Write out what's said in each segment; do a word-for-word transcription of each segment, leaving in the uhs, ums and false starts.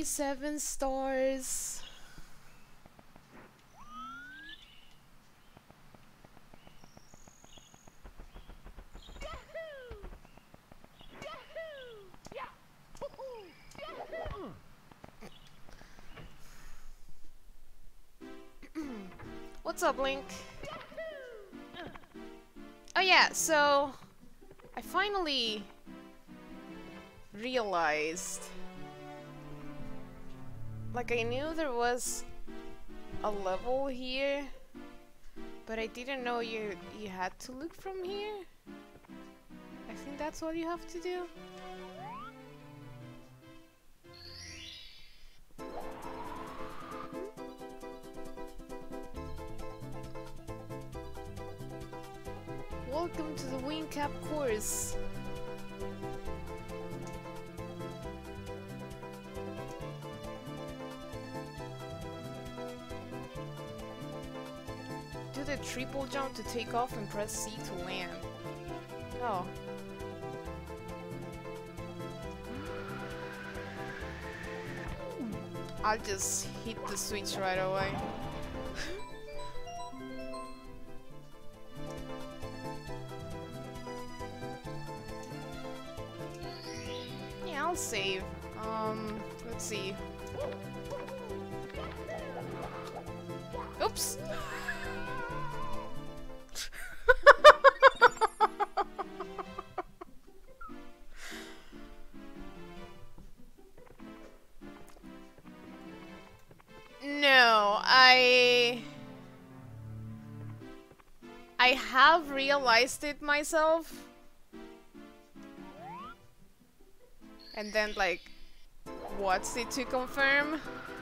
thirty-seven stars. What's up, Link? Oh yeah, so I finally realized, like, I knew there was a level here, but I didn't know you you had to look from here. I think that's what you have to do. Welcome to the Wing Cap course. Do the triple jump to take off and press C to land. Oh. I'll just hit the switch right away. Yeah, I'll save. Um, let's see. Oops! No, I... I have realized it myself. And then, like, watched it to confirm.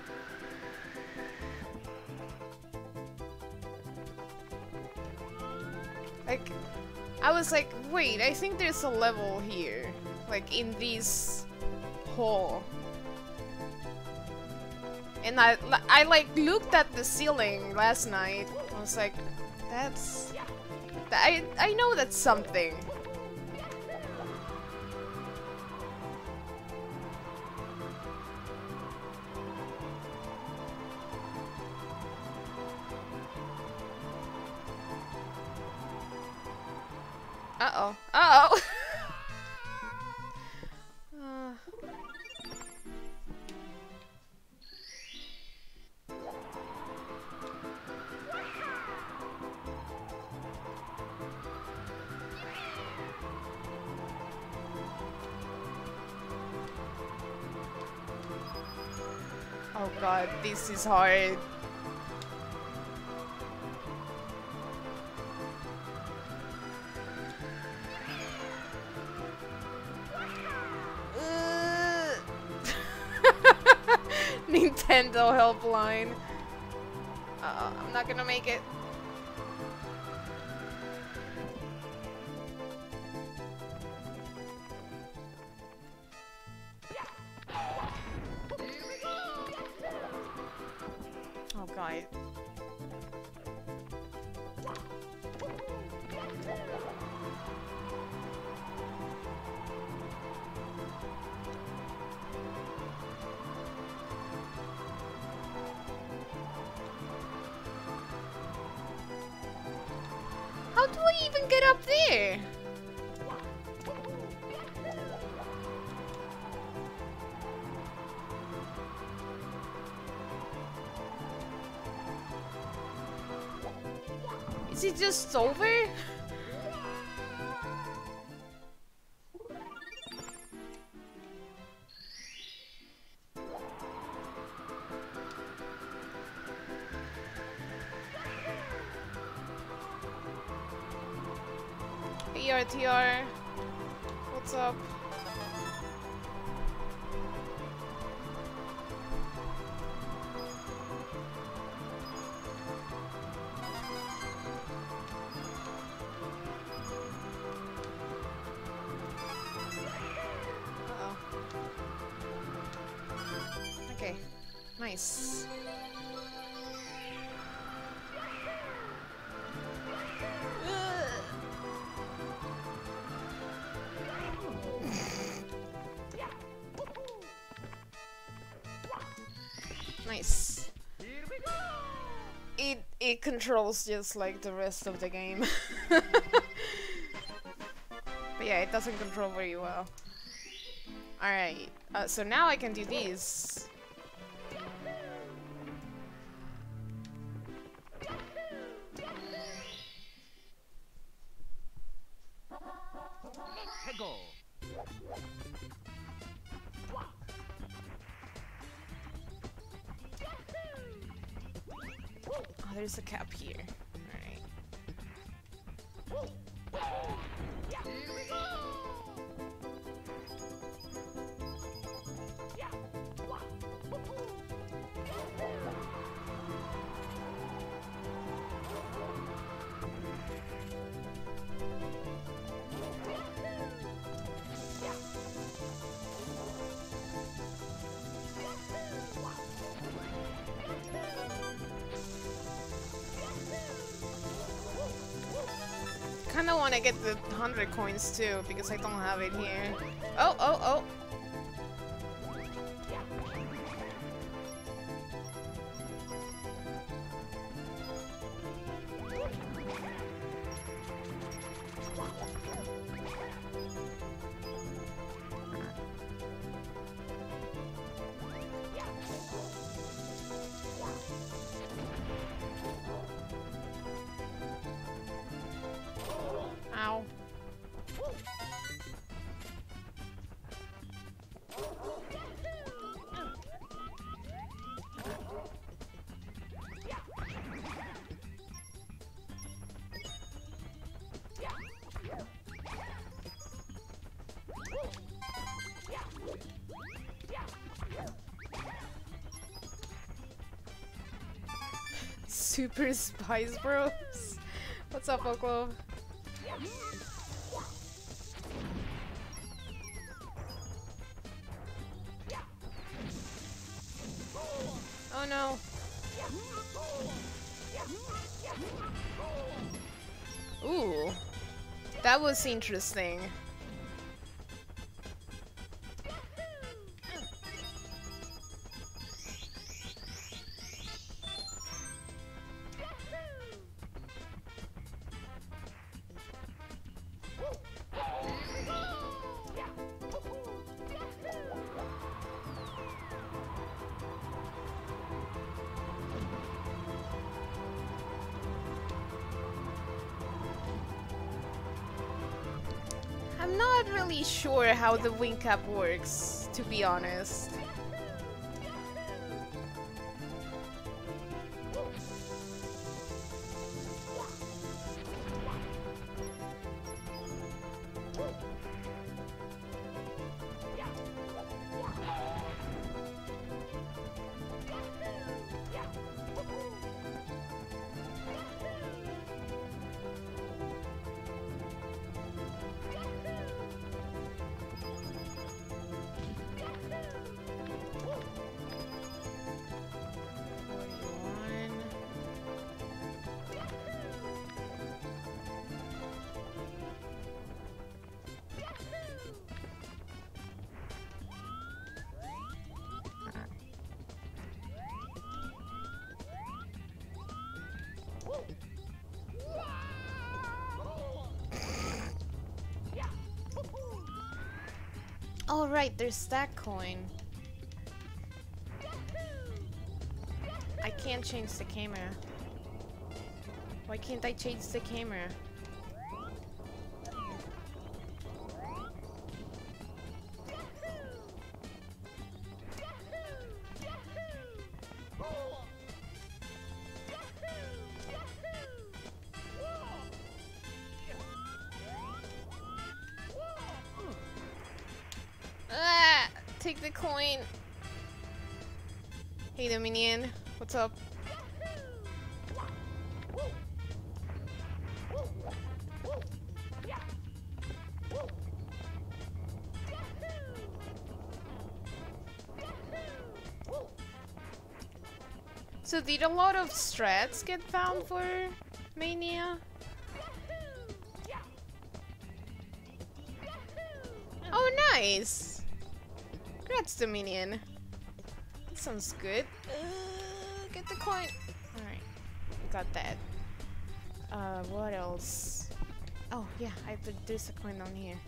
Like, I was like, wait, I think there's a level here. Like, in this hole. And I, I like, looked at the ceiling last night. I was like, that's... I, I know that's something. Uh-oh. Uh-oh! uh. Oh god, this is hard. Nintendo helpline. Uh, I'm not gonna make it. Oh god. How do I even get up there? Is it just over? Hey R T R, what's up? Uh-oh. Okay, nice. it it controls just like the rest of the game. But yeah, it doesn't control very well. Alright, uh, so now I can do these. Oh, there's a cap here. Alright. I kinda wanna get the hundred coins too, because I don't have it here. Oh, oh, oh! Ow. Super Spice Bros. What's up, Oklov? Oh no. Ooh. That was interesting. I'm not really sure how the wing cap works, to be honest. Oh right, there's that coin. I can't change the camera. Why can't I change the camera? Ah, take the coin. Hey Dominion, what's up? So did a lot of strats get found for Mania? Oh nice! Congrats Dominion. That sounds good. Uh, get the coin. Alright. got that. Uh, what else? Oh yeah, I did this a coin down here.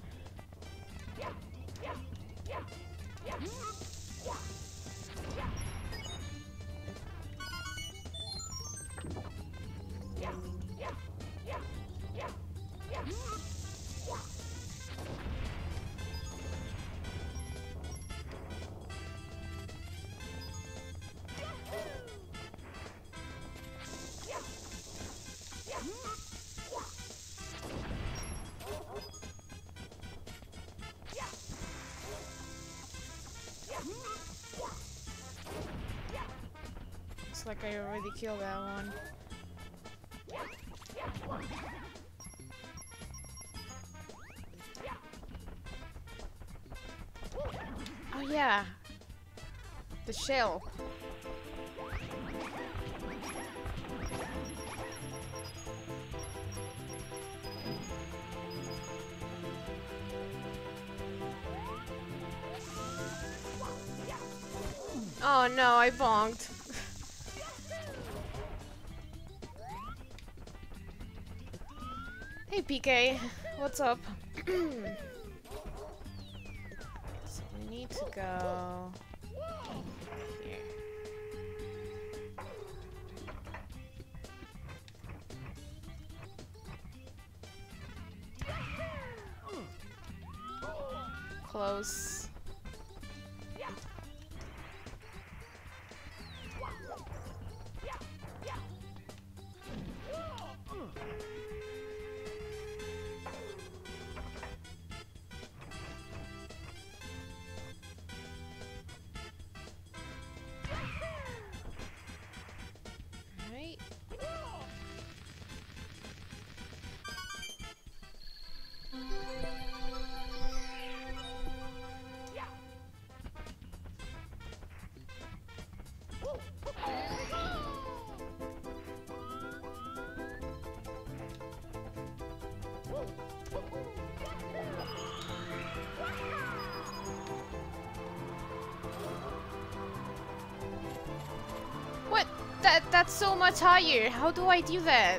Looks like I already killed that one. Oh yeah, the shell. Oh no, I bonked. Hey P K, what's up? So we need to go here. Close. Right. What? That that's so much higher. How do I do that?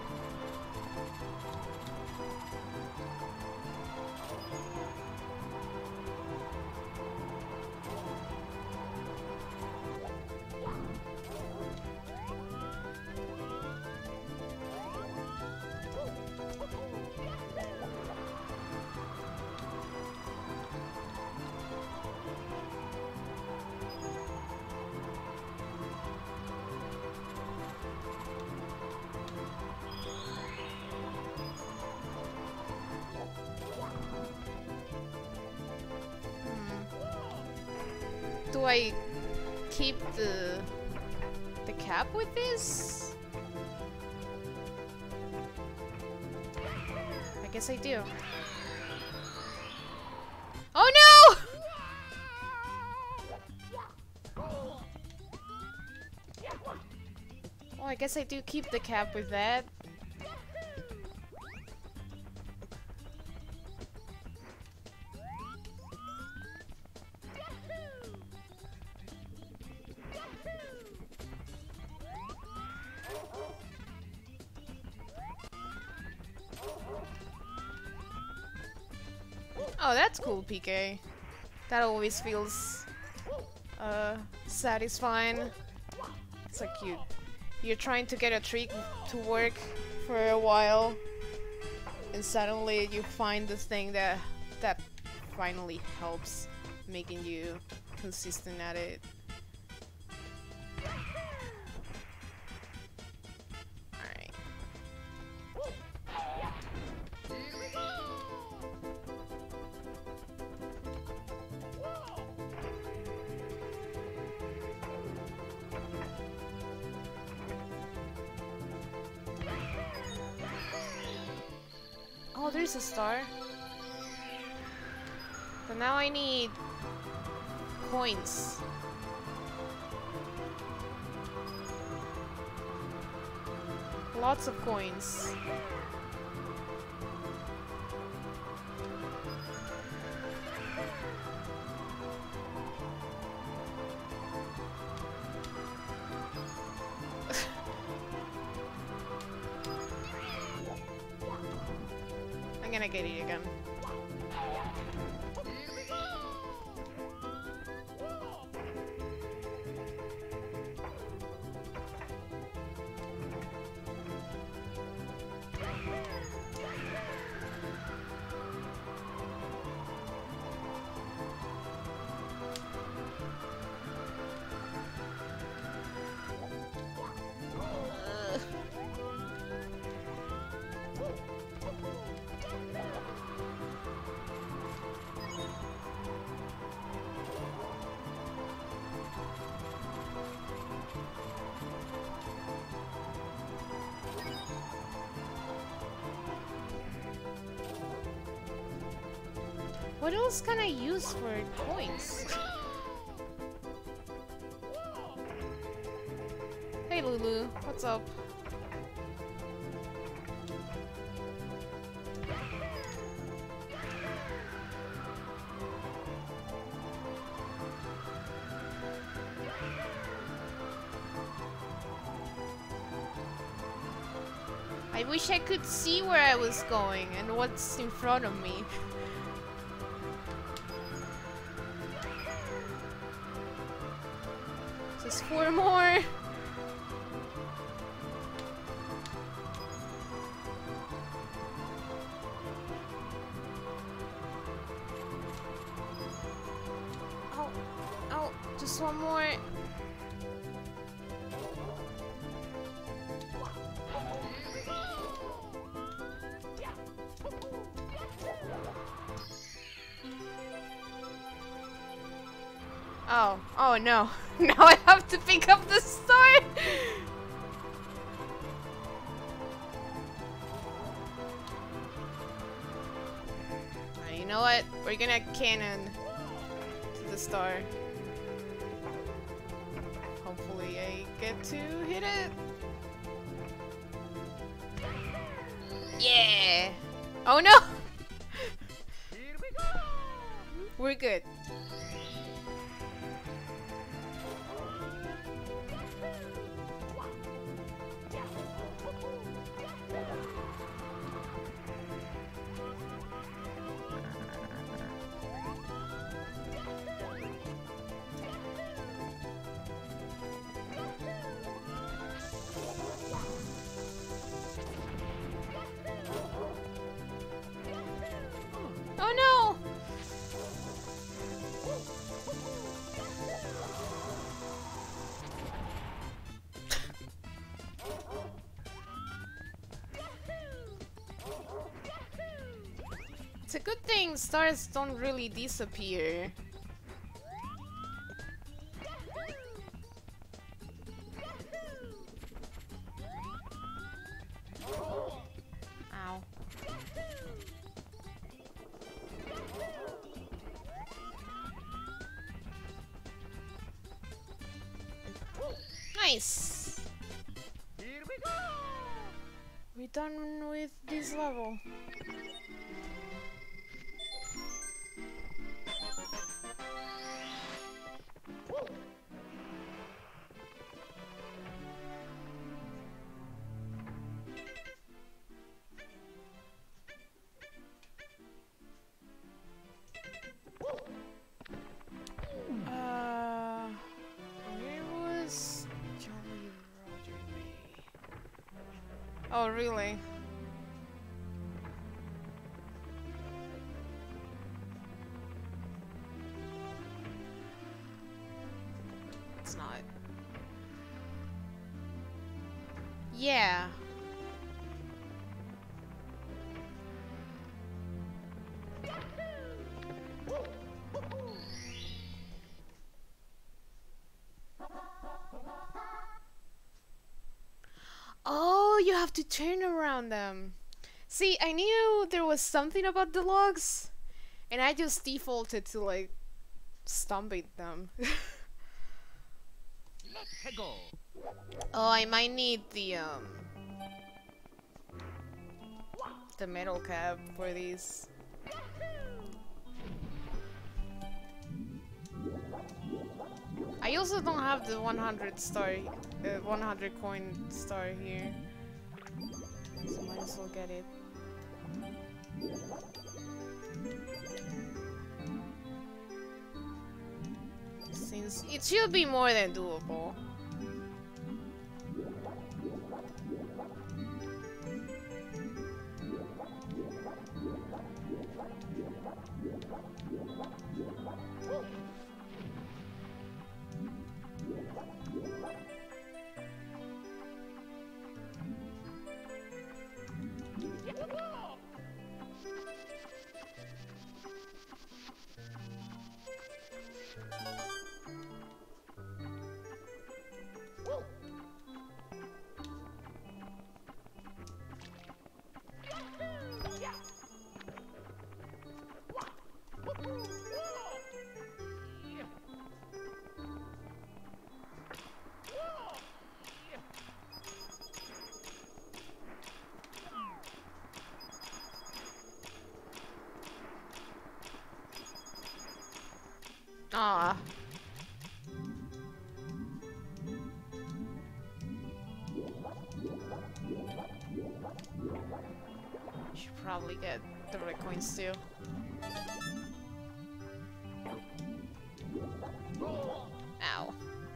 Do I keep the the cap with this? I guess I do. Oh no! Well, I guess I do keep the cap with that. Oh, that's cool, P K. That always feels uh, satisfying. It's like you, you're trying to get a trick to work for a while, and suddenly you find the thing that that finally helps, making you consistent at it. Alright. Oh, there's a star. But now I need coins. Lots of coins. gonna get it again. What else can I use for coins? Hey Lulu, what's up? I wish I could see where I was going and what's in front of me. Just four more. Oh, oh, just one more. Oh, oh no. Now I have to pick up the star! Uh, you know what? We're gonna cannon to the star. Hopefully I get to hit it. Yeah! Oh no! Here we go! We're good. Oh no! It's a good thing stars don't really disappear. Ow. Nice! Here we go! We're done with this level. Uh, where was Jolly Roger May? Oh, really? It's not. Yeah. Oh, you have to turn around them. See, I knew there was something about the logs, and I just defaulted to like stomping them. Let's go. Oh, I might need the um the metal cap for these. I also don't have the one hundred star, uh, one hundred coin star here, so might as well get it. Since it should be more than doable. Ah. Should probably get the red coins too. Ow.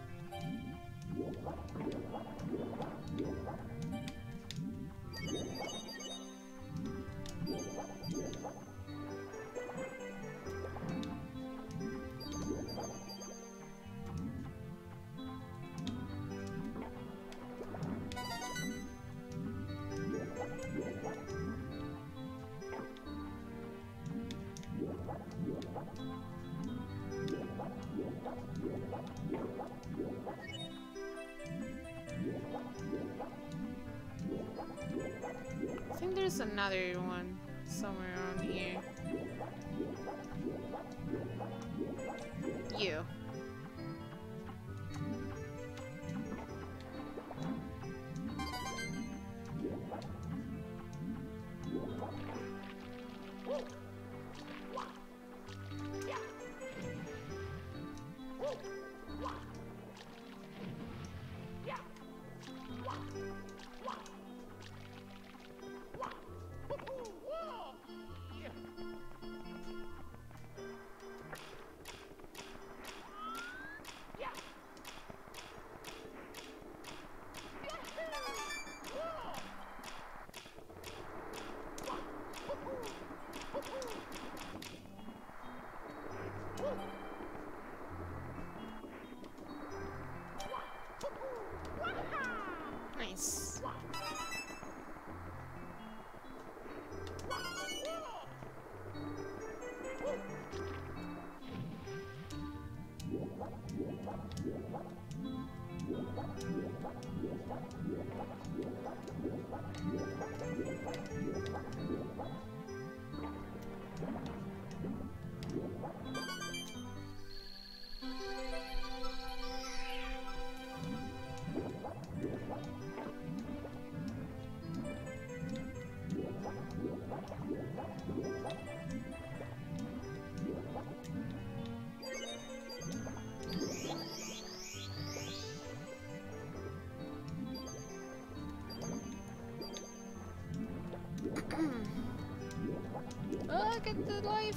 I think there's another one somewhere around here. You. Nice. Oh, get the life.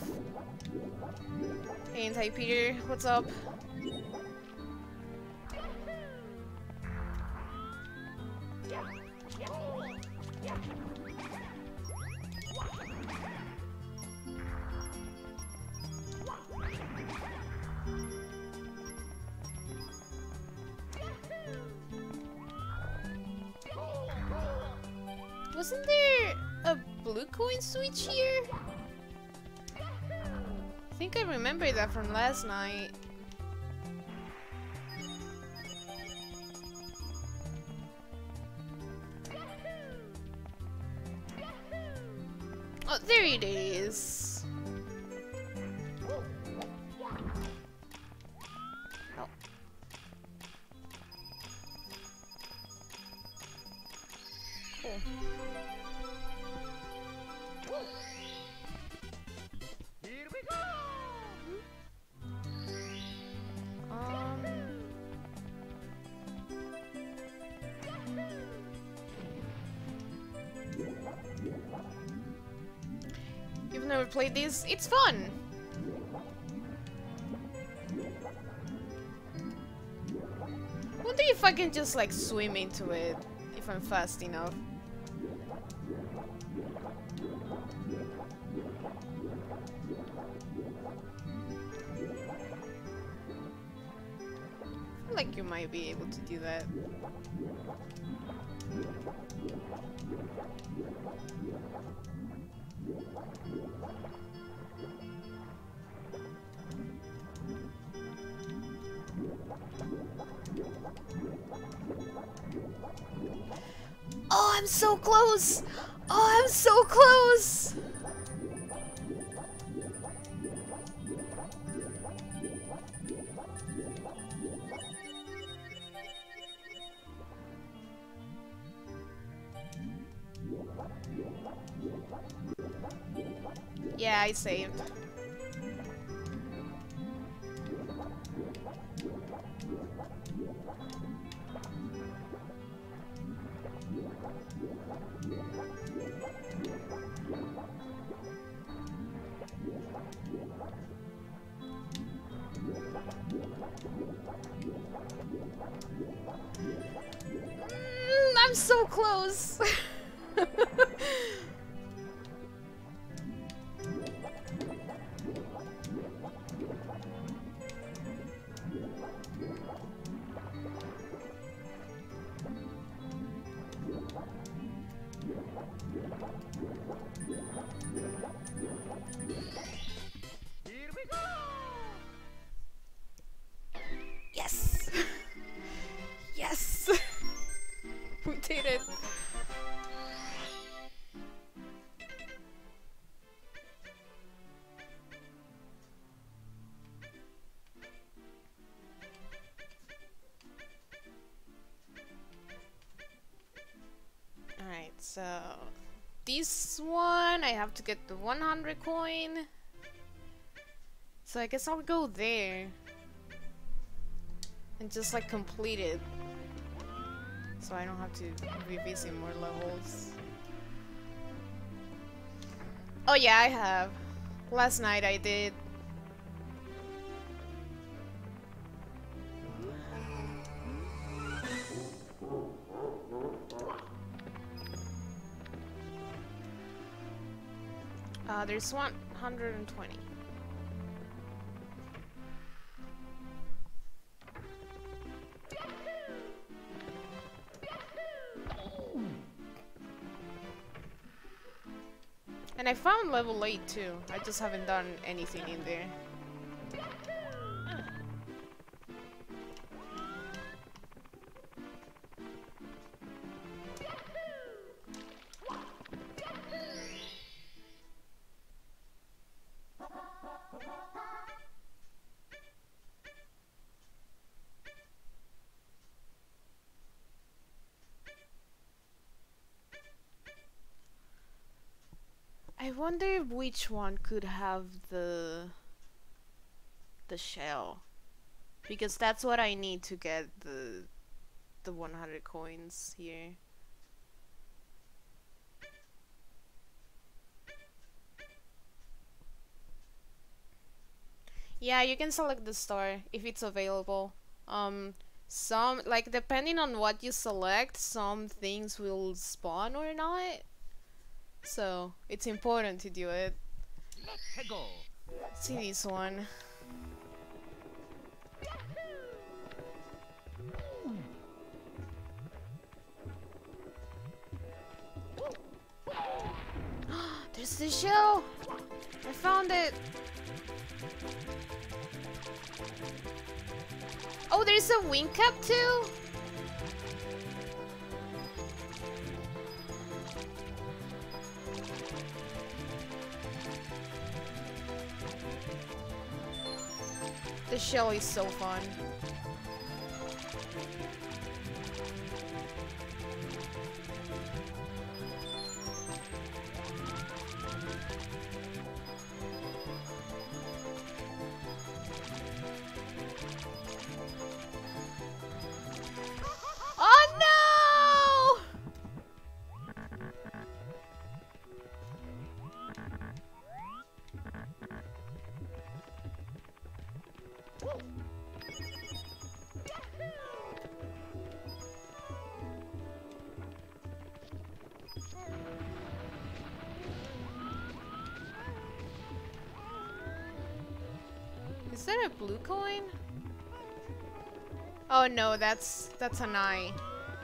Hey, Anti Peter, what's up? Wasn't there a blue coin switch here? I think I remember that from last night. Oh, there it is. Oh. Cool. Here we go. Um. never played this. It's fun. Wonder if I can just like swim into it if I'm fast enough. I feel like you might be able to do that. Oh, I'm so close! Oh, I'm so close! Yeah, I saved. Mm, I'm so close. Here we go! Yes! Yes! We did it! Alright, so this one I have to get the one hundred coin. So I guess I'll go there and just like complete it, so I don't have to revisit more levels. Oh yeah, I have. Last night I did. Uh, there's one hundred twenty. And I found level eight too. I just haven't done anything in there. I wonder which one could have the the shell, because that's what I need to get the the one hundred coins here. Yeah, you can select the star if it's available. Um, some, like, depending on what you select, some things will spawn or not. So, it's important to do it. Let's go! Let's see this one. There's the shell! I found it! Oh, there's a wing cap too? The shell is so fun. Oh no! Is that a blue coin? Oh no, that's that's an eye.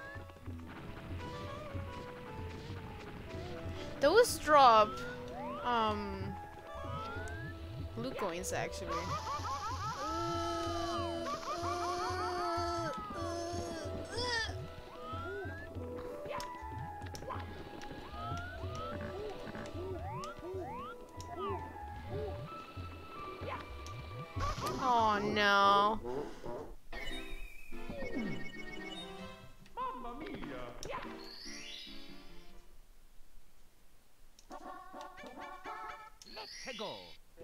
Those drop um blue coins actually. Oh no. Mamma mia! Let's go!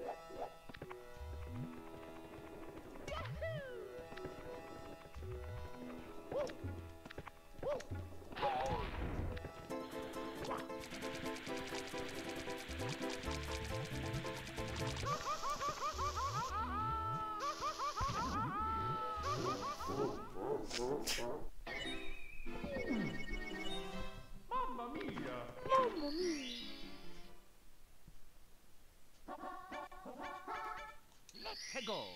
Mamma mia! Mamma mia! Let's go!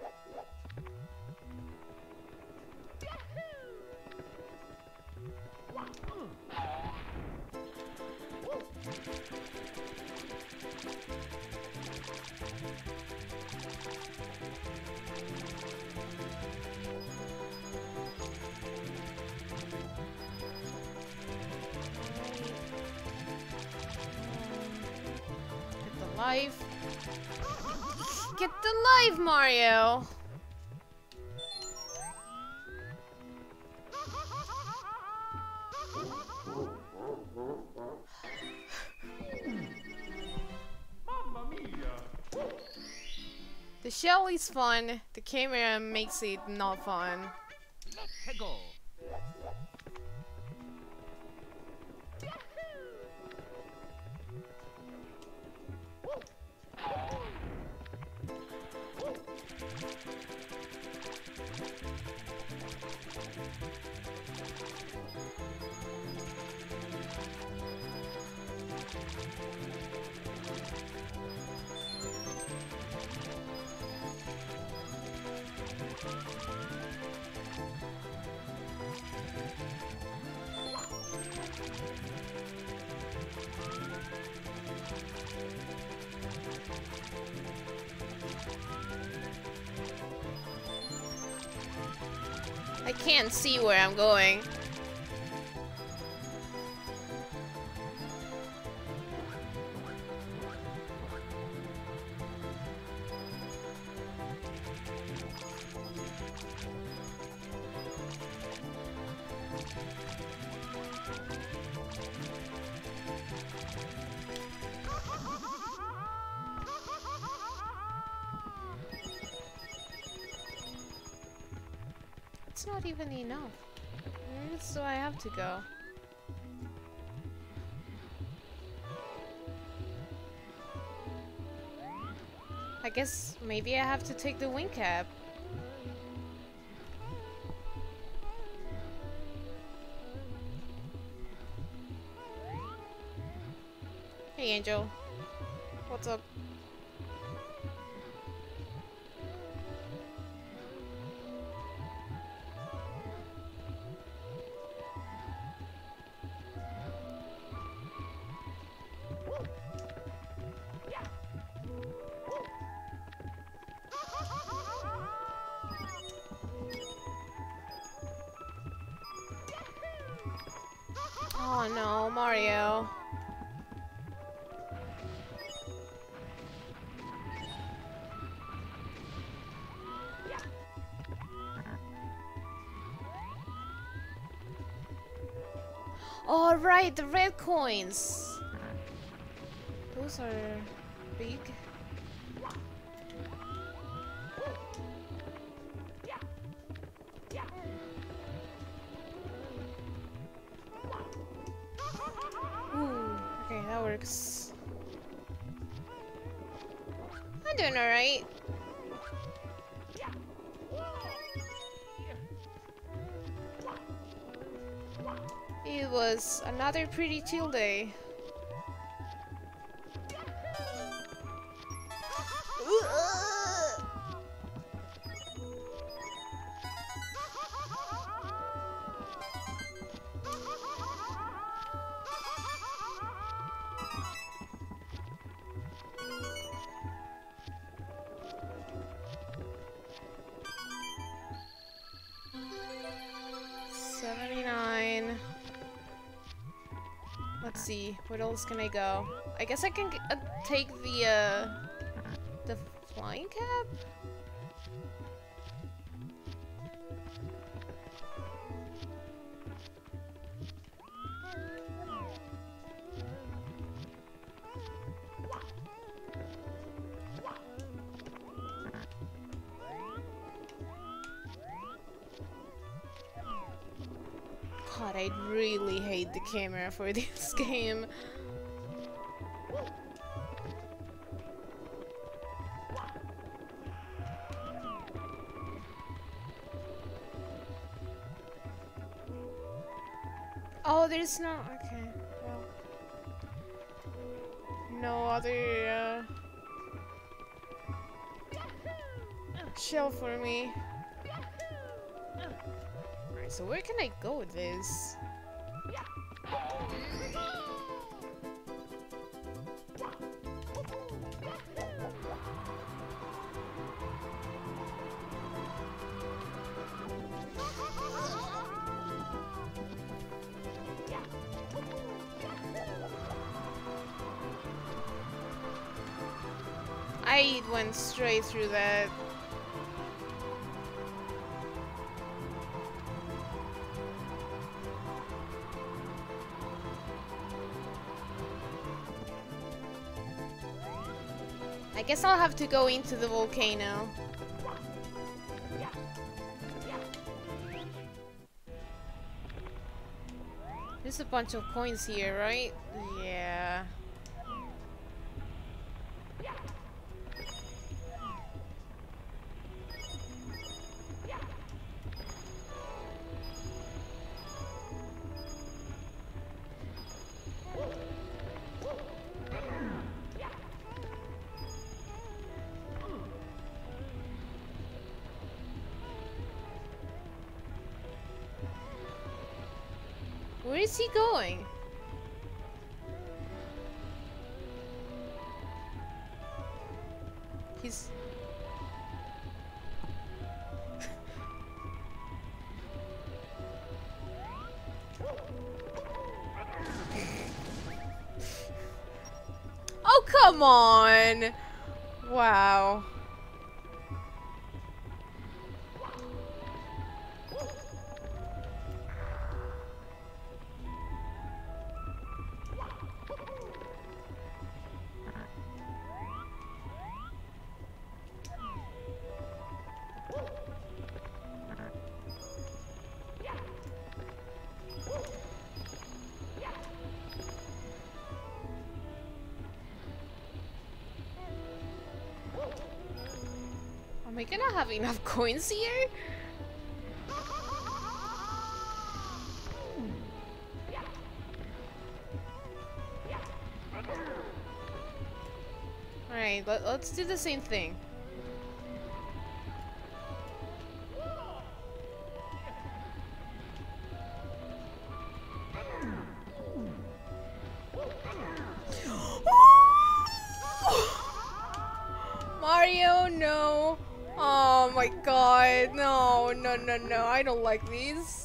Get the life. Get the life, Mario. Mamma mia! The shell is fun. The camera makes it not fun. Let's go! I can't see where I'm going. It's not even enough. Where else do I have to go? I guess maybe I have to take the wing cap. Hey Angel. What's up? Oh no, Mario. Oh right, the red coins. Those are big. Ooh, okay, that works. I'm doing alright. It was another pretty chill day. see. What else can I go? I guess I can g uh, take the, uh... the flying cab? God, I really hate the camera for this game. Oh, there's no... Okay, well... No other, uh... shell for me. Alright, so where can I go with this? I went straight through that. I guess I'll have to go into the volcano. There's a bunch of coins here, right? Yeah. Where is he going? He's... Oh, come on! Wow. Am I gonna have enough coins here? Alright, let, let's do the same thing. Mario, no. Oh my god, no, no, no, no, I don't like these.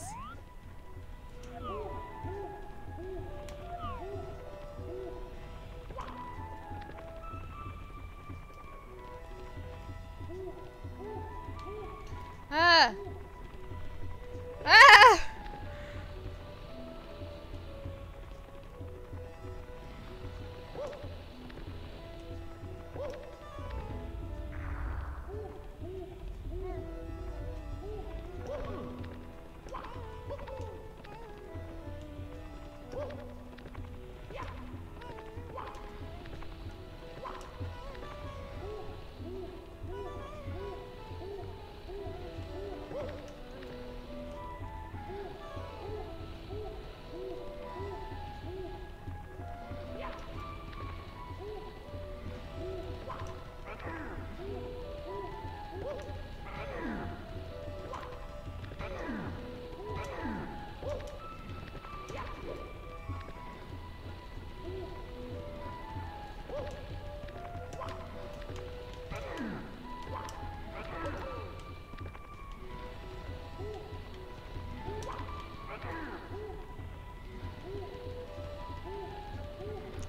Ah! Ah!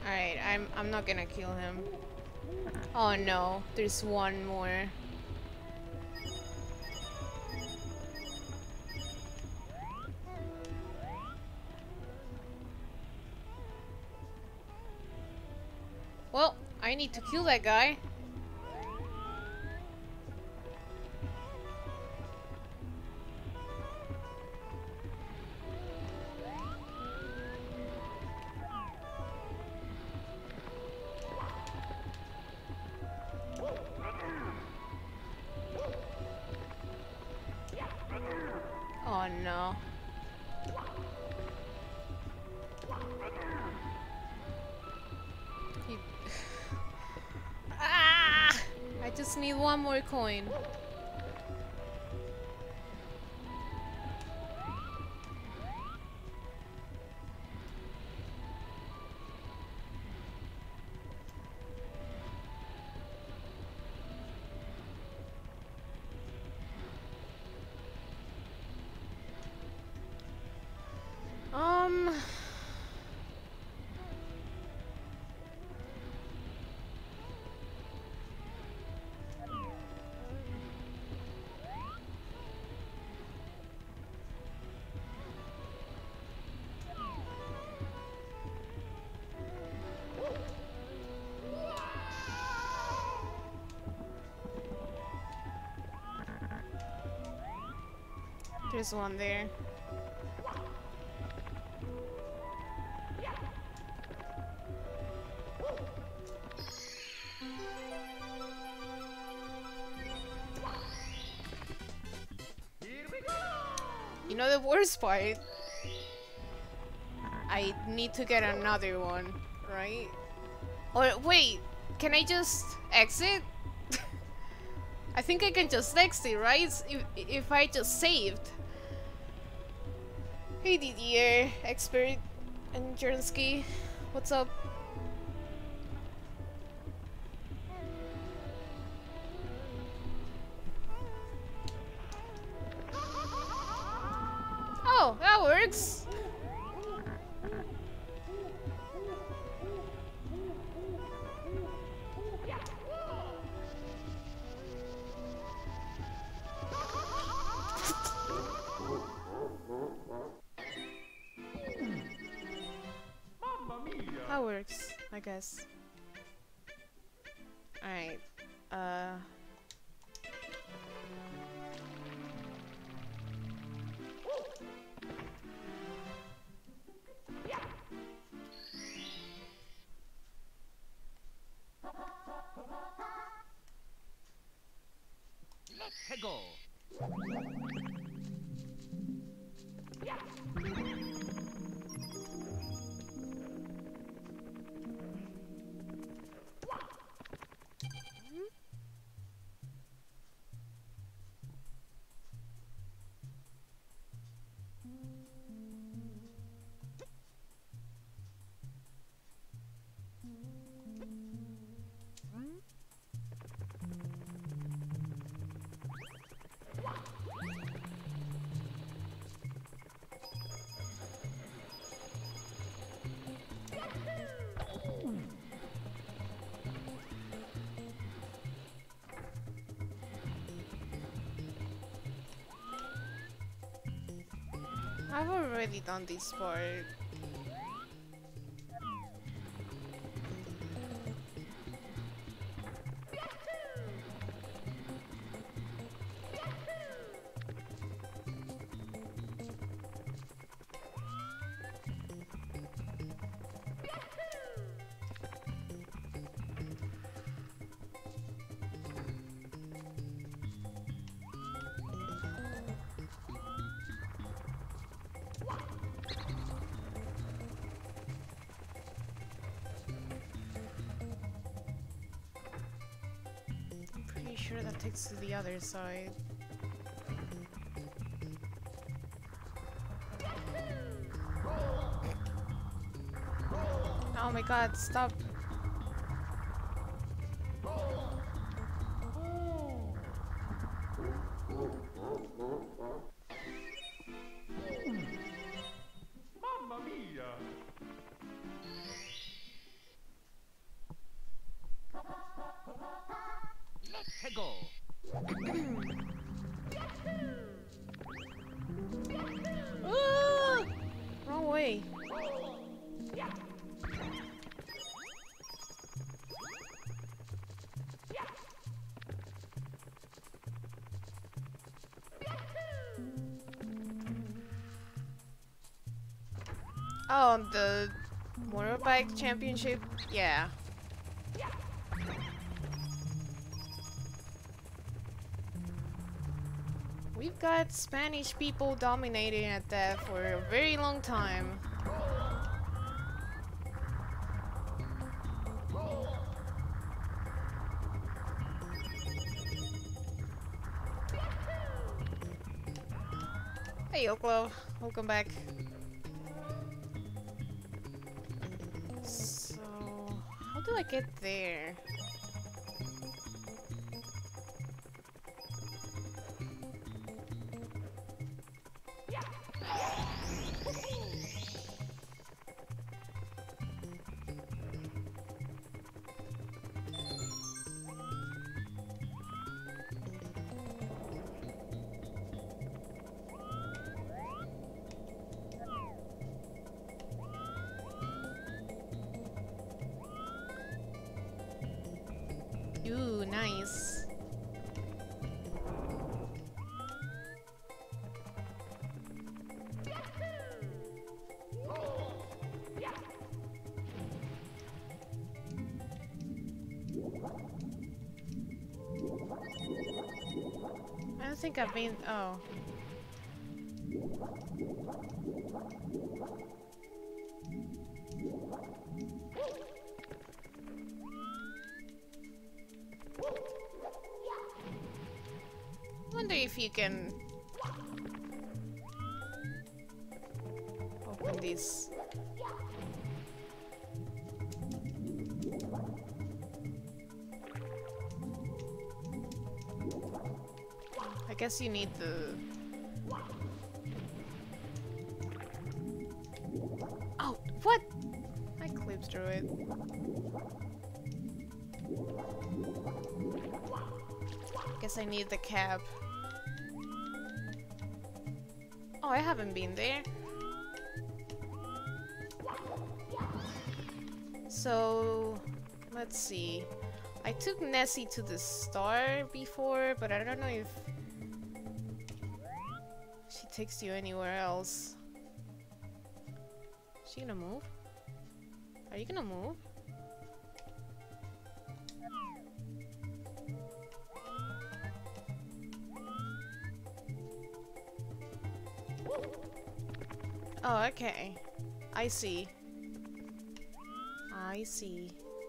Alright, I'm I'm not gonna kill him. Oh no, there's one more. Well, I need to kill that guy. Oh no. He... ah! I just need one more coin. Um... There's one there. You know the worst part? I need to get another one, right? Or wait, can I just exit? I think I can just exit, right? If, if I just saved. Hey Didier, expert and Jernsky, what's up? Oh, that works. That works, I guess. Alright, uh... Let's go. I've already done this part. Pretty sure that takes to the other side. Oh my god, stop. Mamma mia! Peggle. Ah! Wrong way. Oh, the motorbike championship? Yeah. We've got Spanish people dominating at that for a very long time. Hey Oklo, welcome back. So, how do I get there? Ooh, nice. I don't think I've been. Oh. Wonder if you can open this. I guess you need the. Oh, what? I clipped through it. Guess I need the cap. Oh, I haven't been there. So, let's see. I took Nessie to the star before, but I don't know if she takes you anywhere else. Is she gonna move? Are you gonna move? Oh, okay. I see. I see.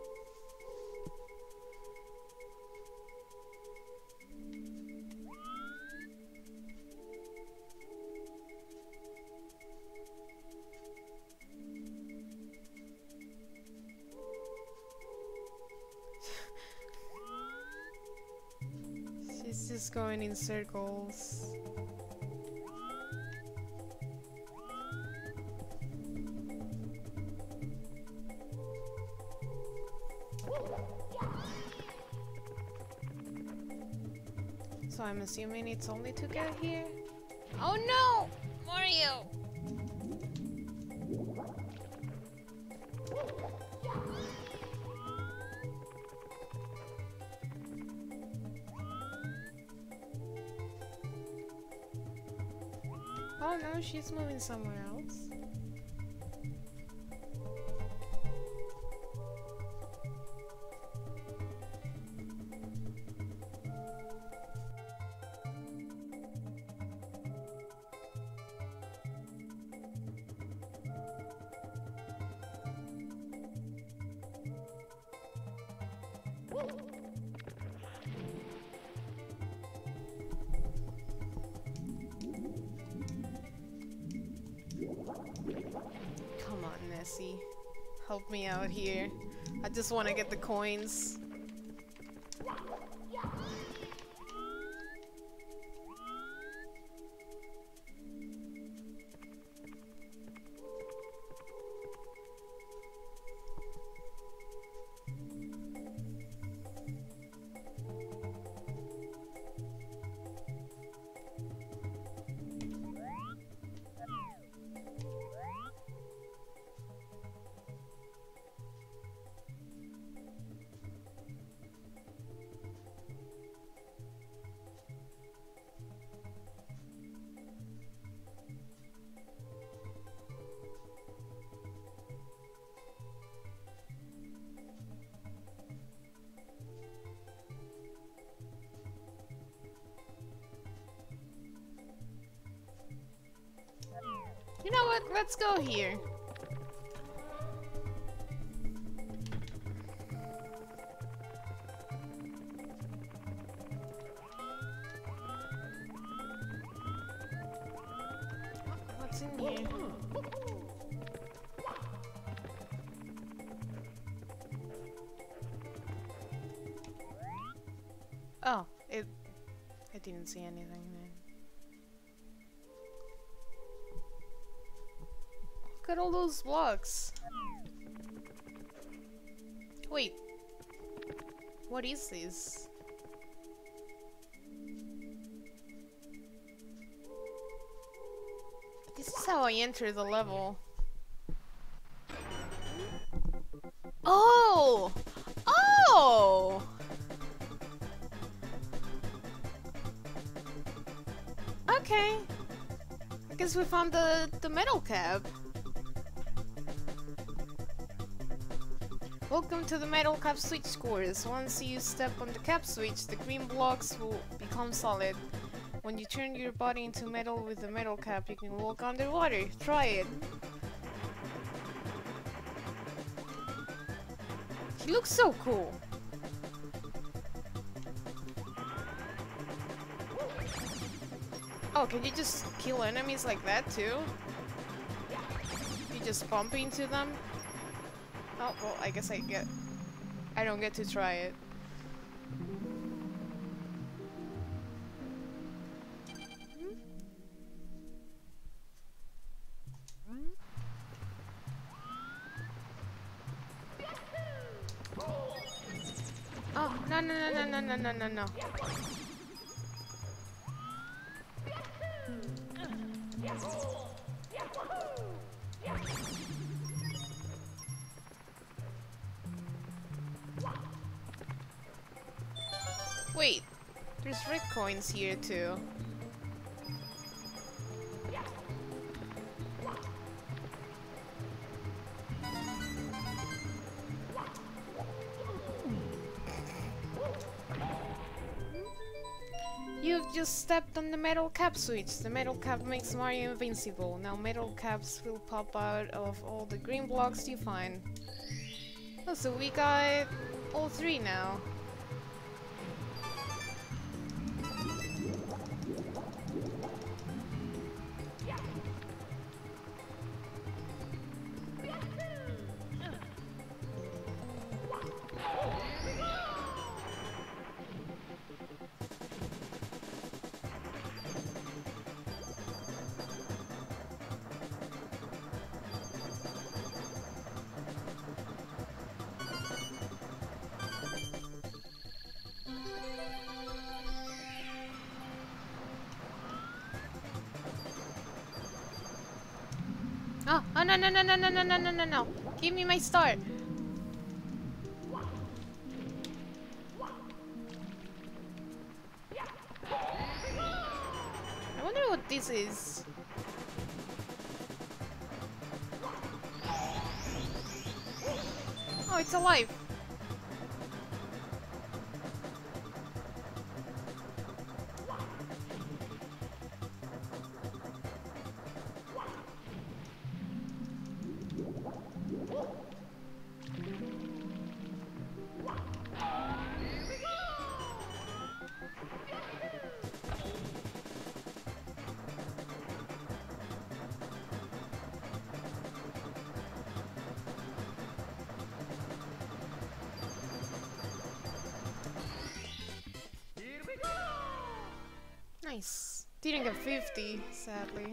She's just going in circles. So I'm assuming it's only to get here? Oh no! Mario! Oh no, she's moving somewhere else. Come on, Nessie. Help me out here. I just want to get the coins. what? Let's go here. What's in here? Oh, it... I didn't see anything there. Look at all those blocks. Wait. What is this? This is how I enter the level. Oh! Oh! Okay. I guess we found the, the metal cap. Welcome to the metal cap switch course. Once you step on the cap switch, the green blocks will become solid. When you turn your body into metal with the metal cap, you can walk underwater. Try it. He looks so cool. Oh, can you just kill enemies like that too? You just bump into them? Oh, well, I guess I get... I don't get to try it. Oh, no, no, no, no, no, no, no, no. Wait, there's red coins here too. You've just stepped on the metal cap switch. The metal cap makes Mario invincible. Now metal caps will pop out of all the green blocks you find. Oh, so we got all three now. Oh, oh no no no no no no no no no no! Give me my star! I wonder what this is. Oh, it's alive! Nice. Didn't get fifty, sadly.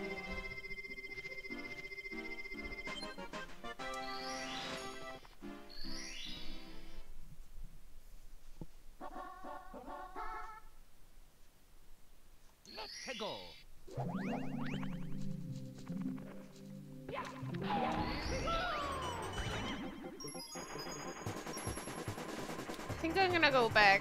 Let's go. I think I'm gonna go back.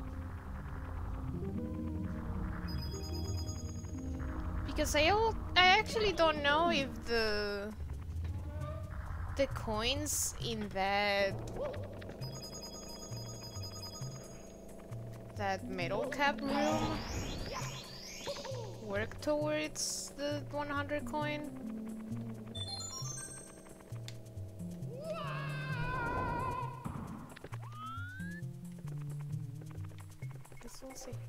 Because I, al I actually don't know if the the coins in that that metal cap room work towards the one hundred coin. Guess we'll see.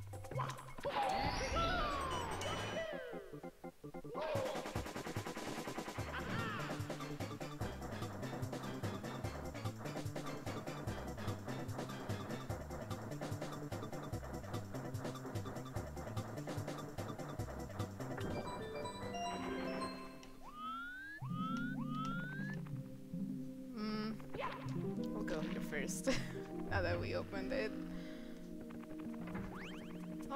Mm, we'll go here first. Now that we opened it. Oh.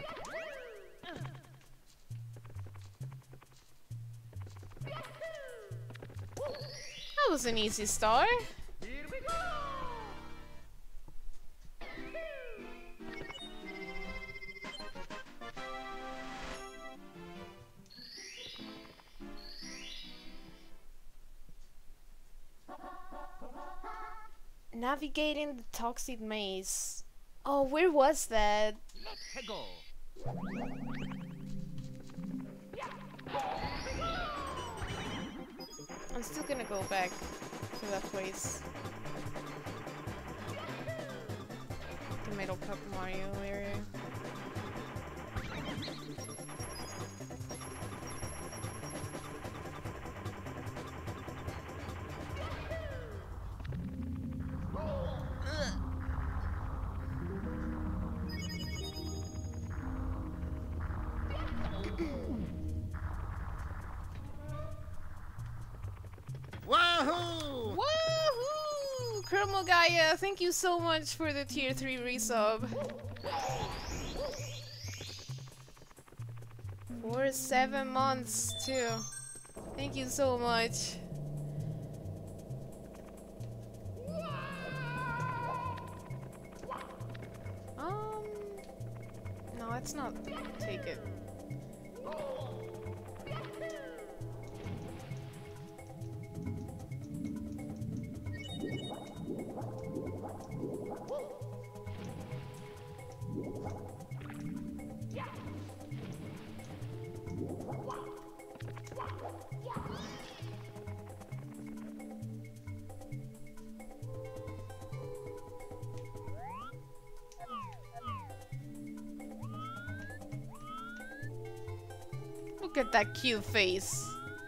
That was an easy start. Here we go! Navigating the toxic maze. Oh, where was that? Let's go! I'm still gonna go back to that place. The Metal Cup Mario area. Wahoo! Woohoo! Chromo Gaia, thank you so much for the tier three resub. For seven months too. Thank you so much. Um, no, let's not take it. Look at that cute face.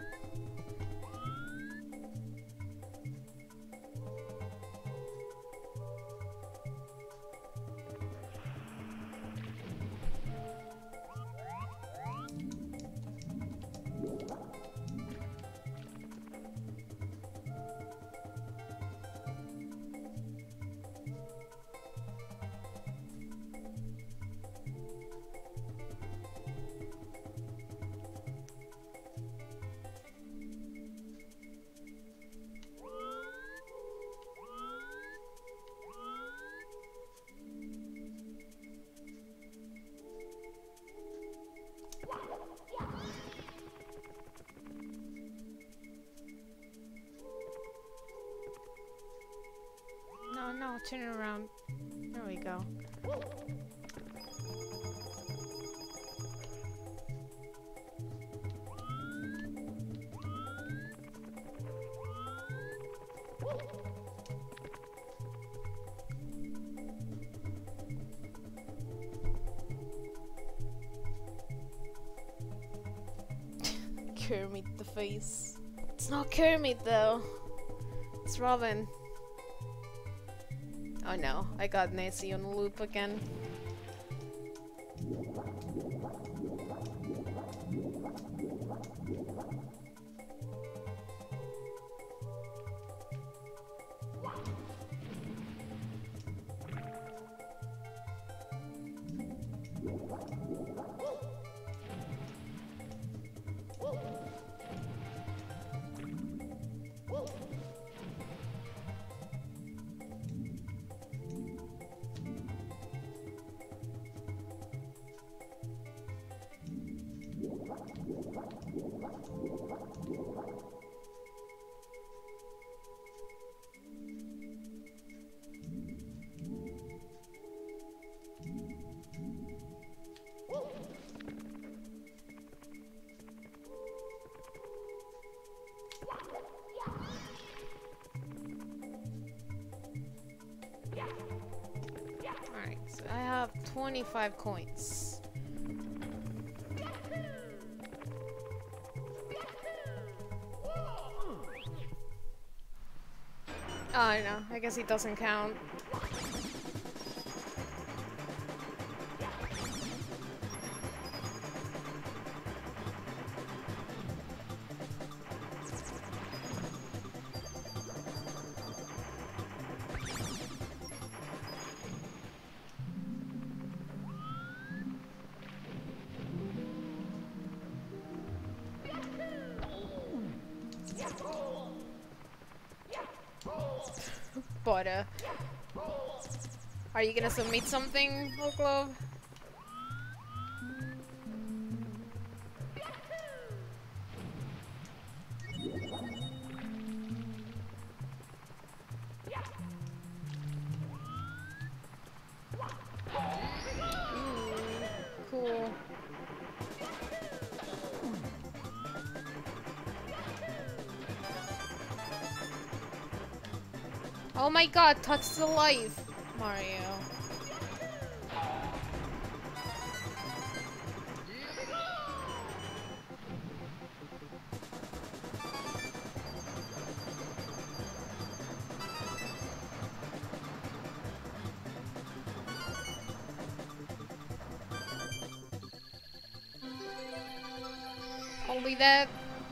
No, no, turn it around. There we go. Kermit the face. It's not Kermit though. It's Robin. Oh no, I got Nessie on the loop again. I have twenty-five coins. Oh no, I guess it doesn't count. But, uh... are you gonna submit something, Oak Glove? Ooh, cool. Oh my god, touch the life, Mario. Only that.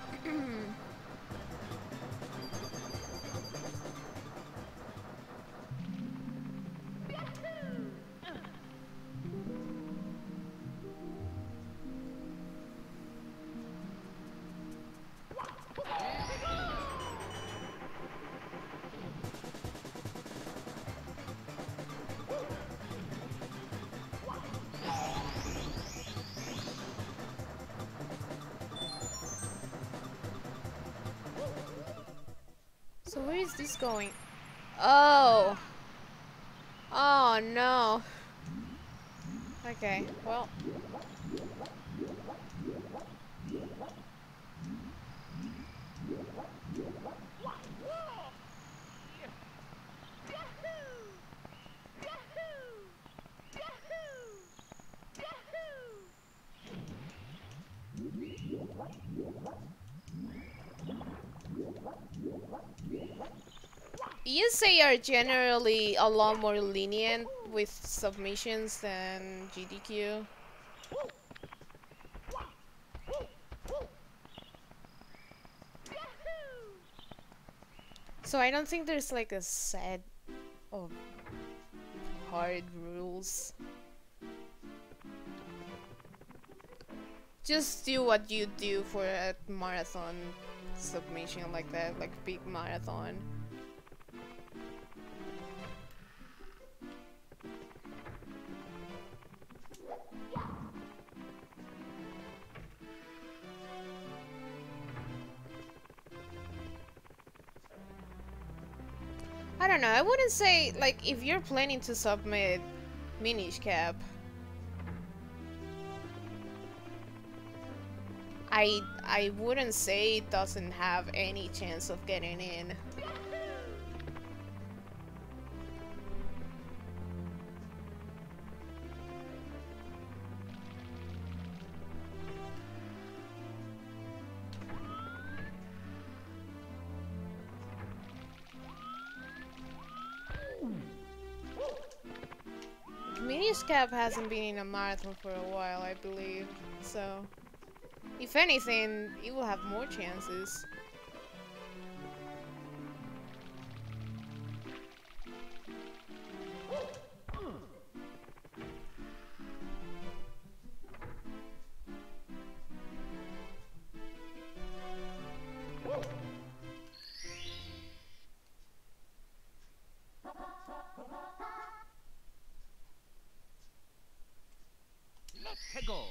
So where is this going? Oh. Oh no. Okay, well. E S A are generally a lot more lenient with submissions than G D Q. So I don't think there's like a set of hard rules. Just do what you do for a marathon submission like that, like big marathon. I don't know, I wouldn't say, like, if you're planning to submit Minish Cap, I I wouldn't say it doesn't have any chance of getting in. Minish Cap hasn't been in a marathon for a while, I believe, so if anything, it will have more chances. Let's go.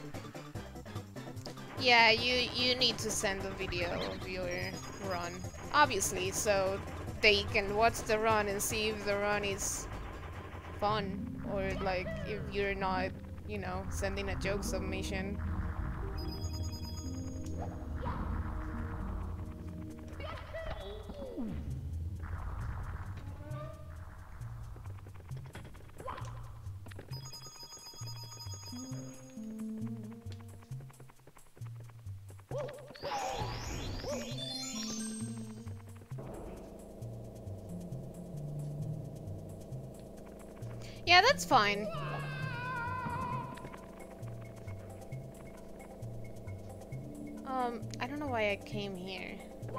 Yeah, you you need to send a video of your run. obviously, so they can watch the run and see if the run is fun or like if you're not, you know, sending a joke submission. Yeah, that's fine. Um, I don't know why I came here.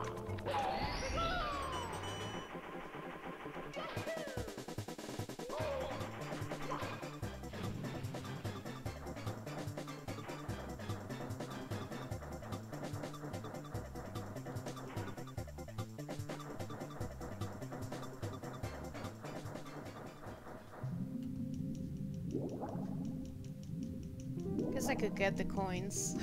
Guess I could get the coins.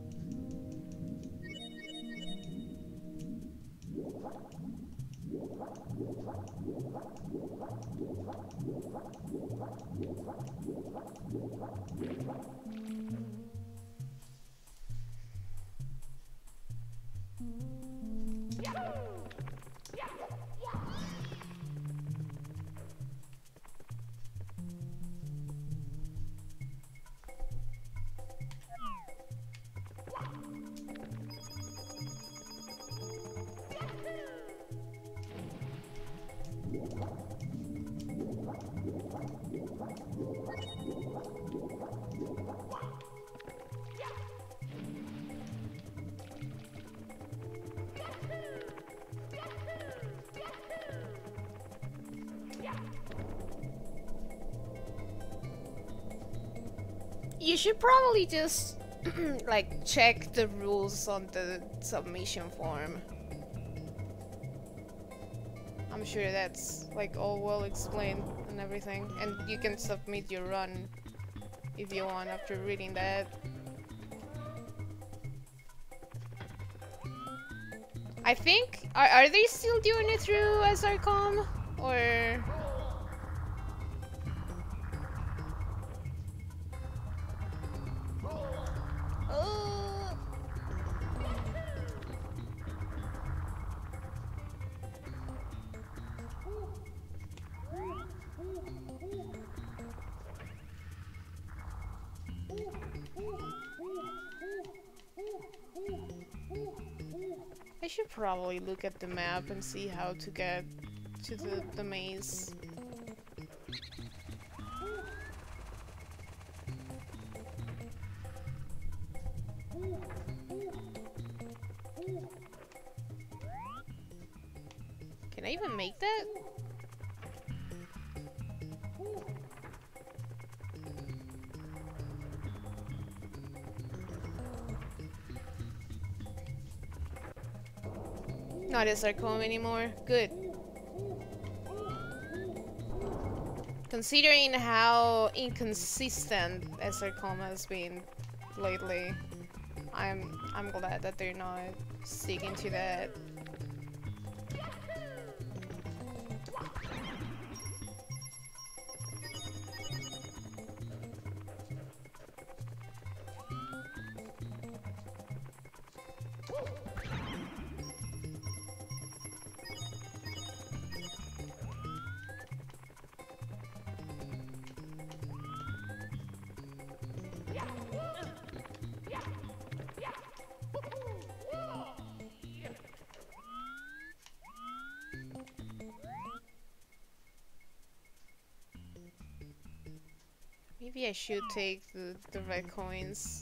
You should probably just like check the rules on the submission form. I'm sure that's like all well explained and everything, and you can submit your run if you want after reading that. I think are, are they still doing it through S R com or? Uh, I should probably look at the map and see how to get to the, the maze. Can I even make that? Not S R com anymore. Good. Considering how inconsistent S R com has been lately, I'm I'm glad that they're not sticking to that. Maybe I should take the, the red coins.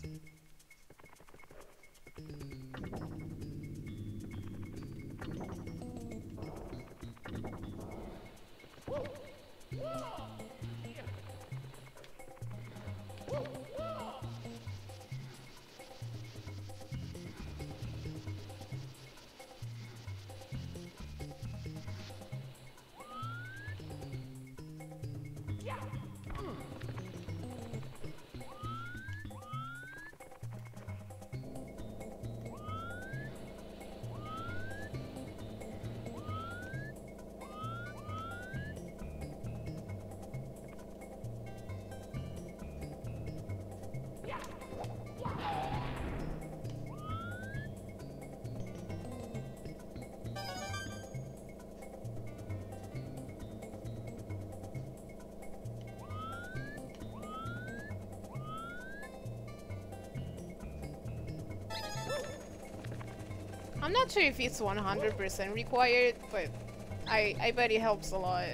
I'm not sure if it's one hundred percent required, but I, I bet it helps a lot.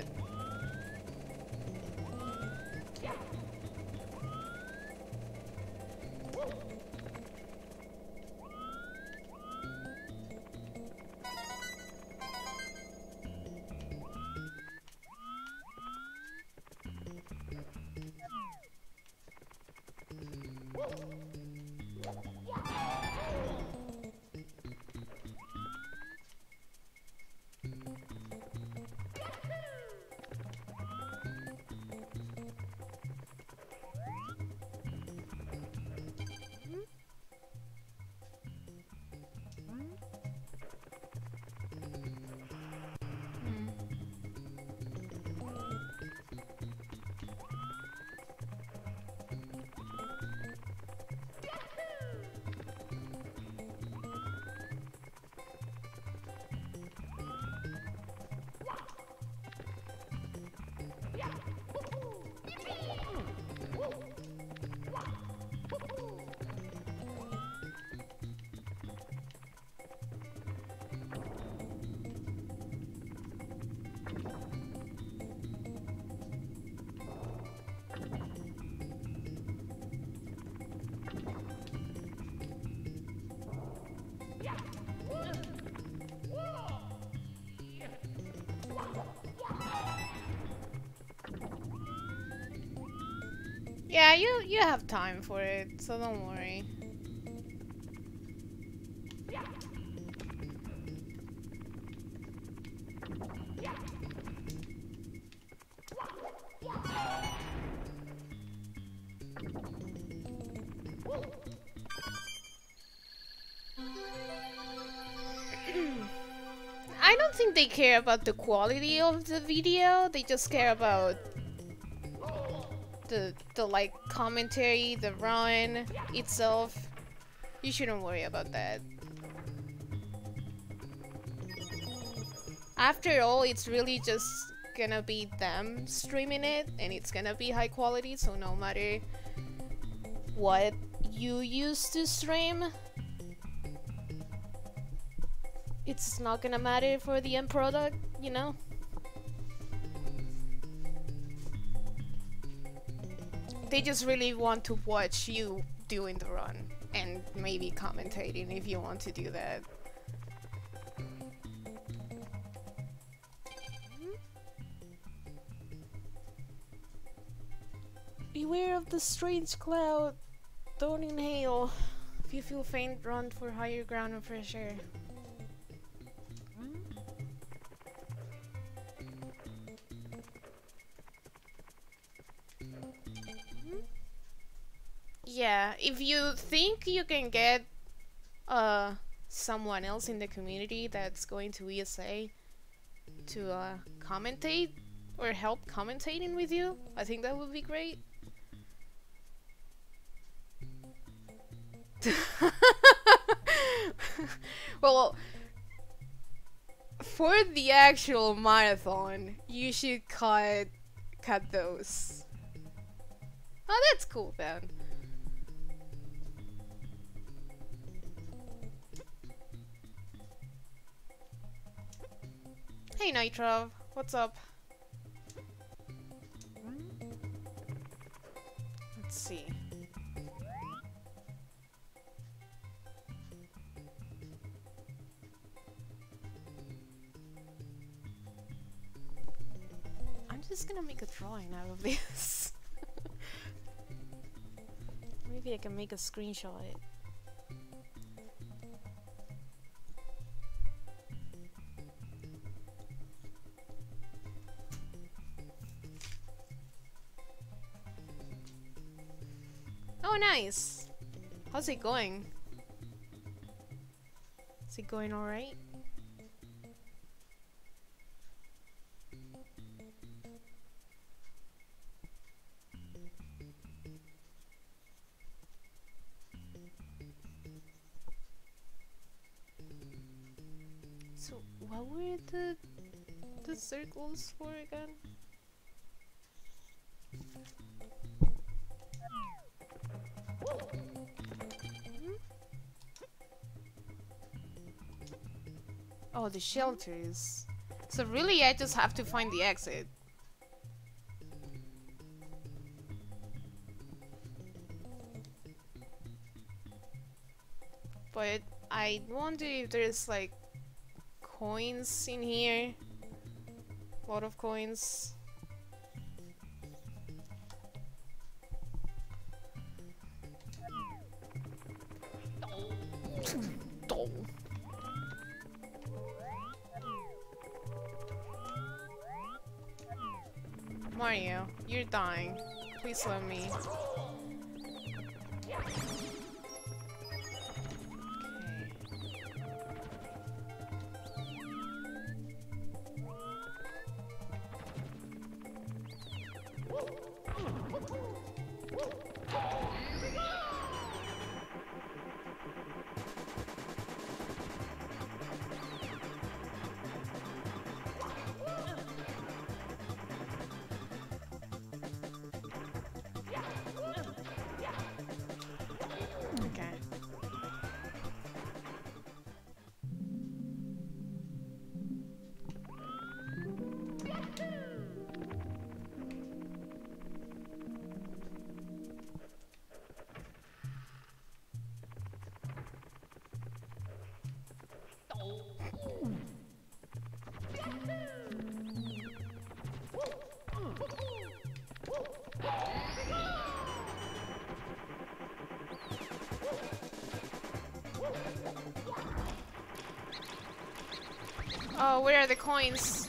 Yeah, you you have time for it, so don't worry. I don't think they care about the quality of the video, they just care about the the like commentary, the run itself. You shouldn't worry about that. After all, it's really just gonna be them streaming it, and it's gonna be high quality, so no matter what you use to stream, it's not gonna matter for the end product, you know? They just really want to watch you doing the run, and maybe commentating if you want to do that. Beware of the strange cloud. Don't inhale. If you feel faint, run for higher ground and fresh air. Yeah, if you think you can get uh someone else in the community that's going to E S A to uh, commentate or help commentating with you, I think that would be great. Well, for the actual marathon, you should cut cut those. Oh, that's cool then. Hey Nitro, what's up? Let's see. I'm just gonna make a drawing out of this. Maybe I can make a screenshot. Oh, nice! How's it going? Is it going alright? So, what were the, the circles for again? Oh, the shelters. So really, I just have to find the exit. But I wonder if there's like coins in here. A lot of coins. Mario, you're dying. Please let me. Okay. Oh, where are the coins?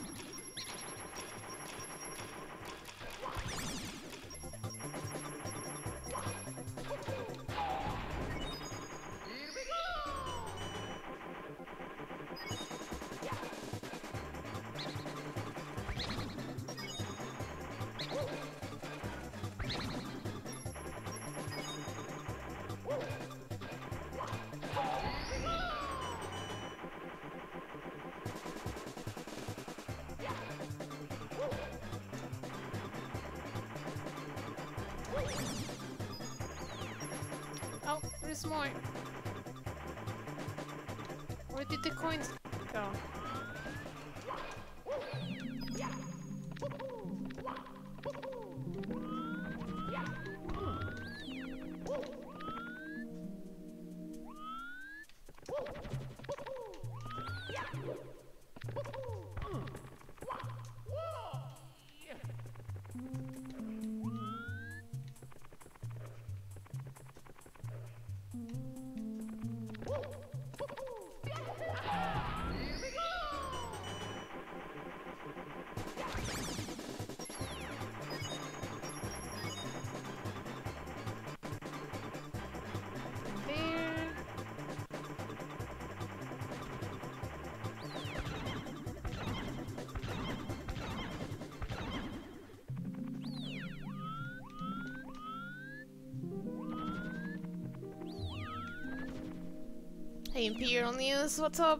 Oh, there's more. Where did the coins go? There. Hey, Imperial News, what's up?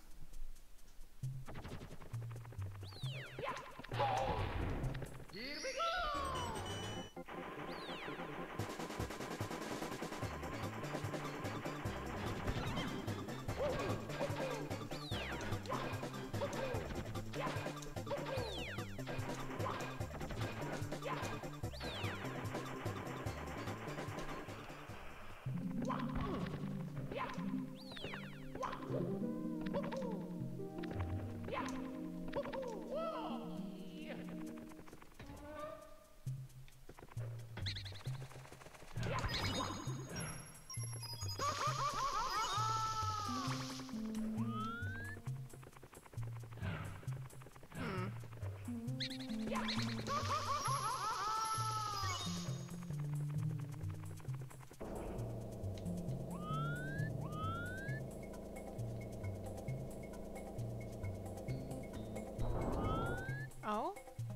Oh?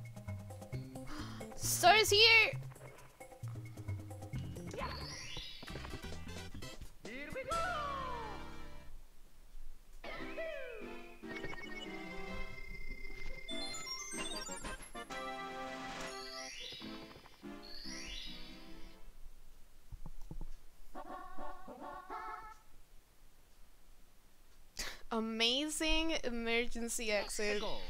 Stars here! Here we go! Amazing emergency exit. Go.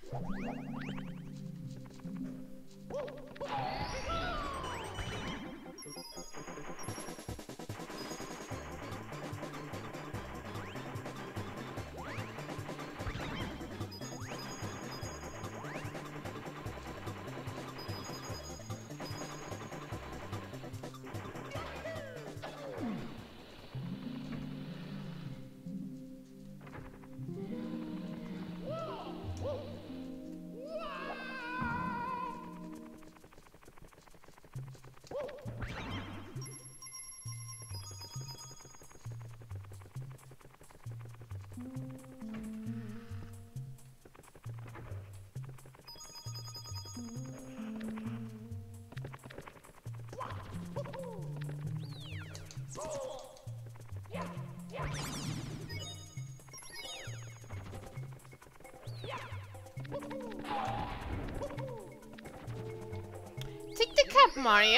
Take the cap, Mario!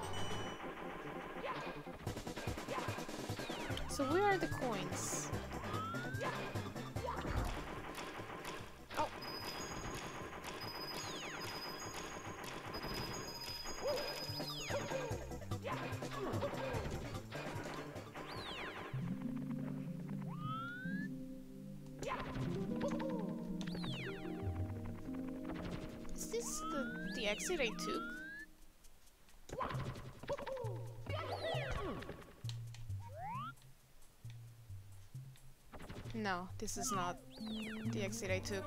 So where are the coins? Oh. Is this the, the exit I took? No, this is not the exit I took.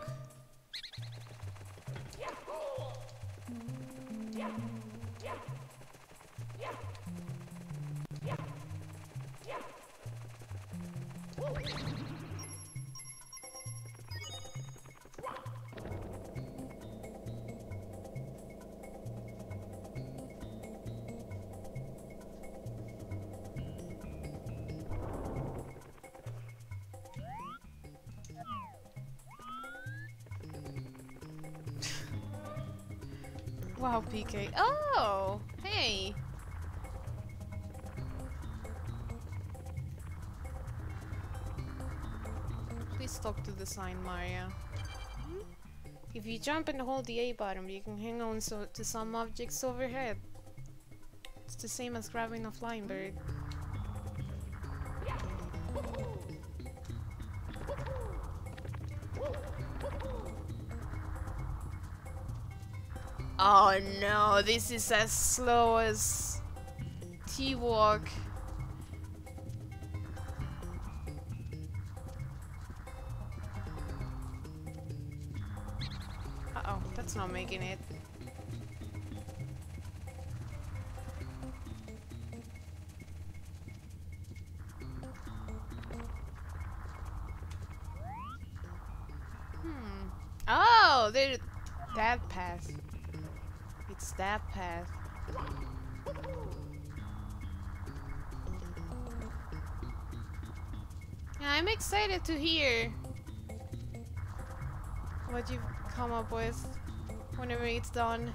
Wow, P K. Oh, hey. Please talk to the sign, Mario. If you jump and hold the A button, you can hang on so to some objects overhead. It's the same as grabbing a flying bird. Oh no, this is as slow as T-Walk. Uh-oh, that's not making it. Hmm. Oh, there, that path. It's that path. I'm excited to hear what you've come up with whenever it's done.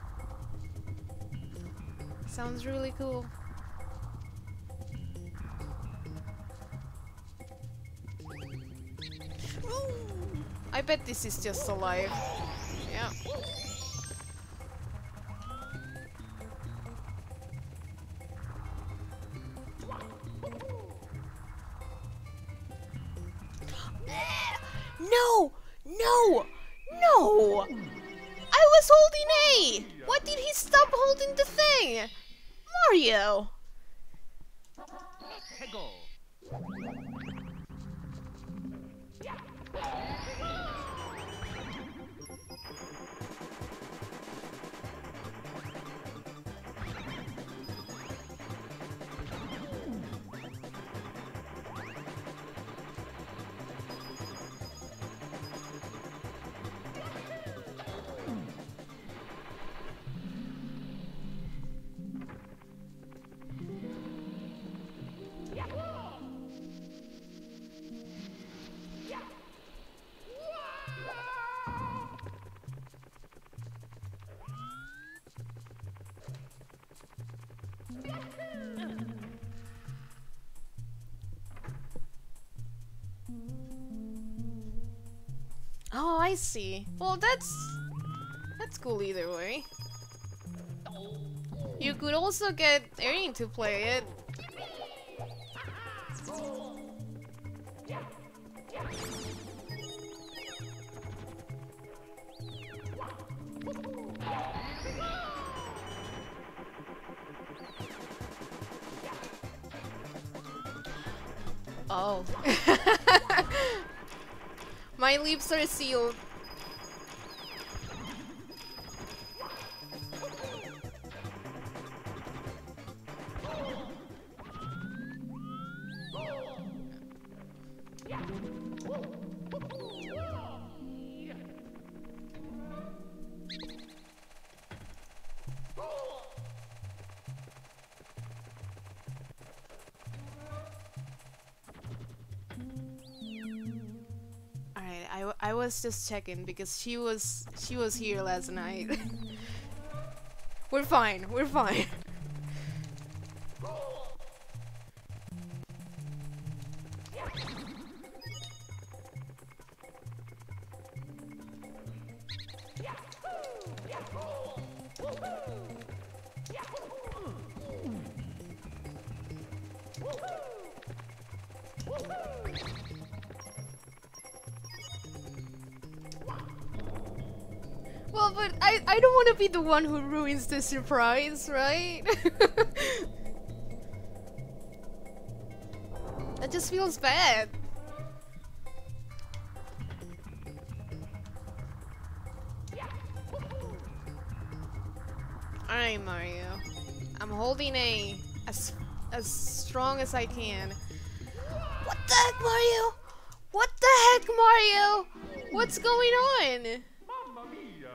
Sounds really cool. I bet this is just alive. Yeah. No! No! No! I was holding A! Why did he stop holding the thing? Mario! Go. Oh, I see. Well, that's that's cool either way. You could also get Erin to play it. Oh. My lips are sealed. I, w I was just checking because she was she was here last night. We're fine. We're fine. Well, but I, I don't want to be the one who ruins the surprise, right? That just feels bad. Alright, Mario. I'm holding A as, as strong as I can. What the heck, Mario? What the heck, Mario? What's going on? Mamma mia!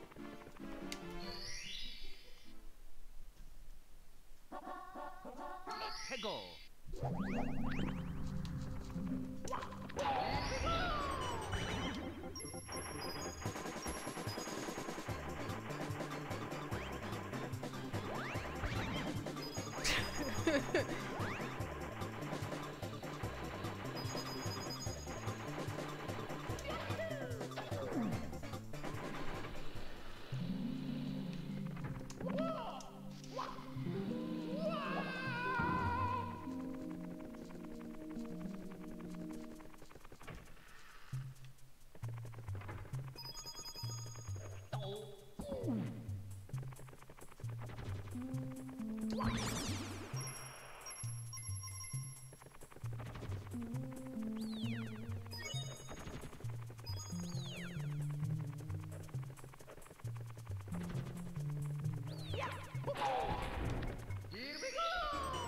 Hegel! Here we go!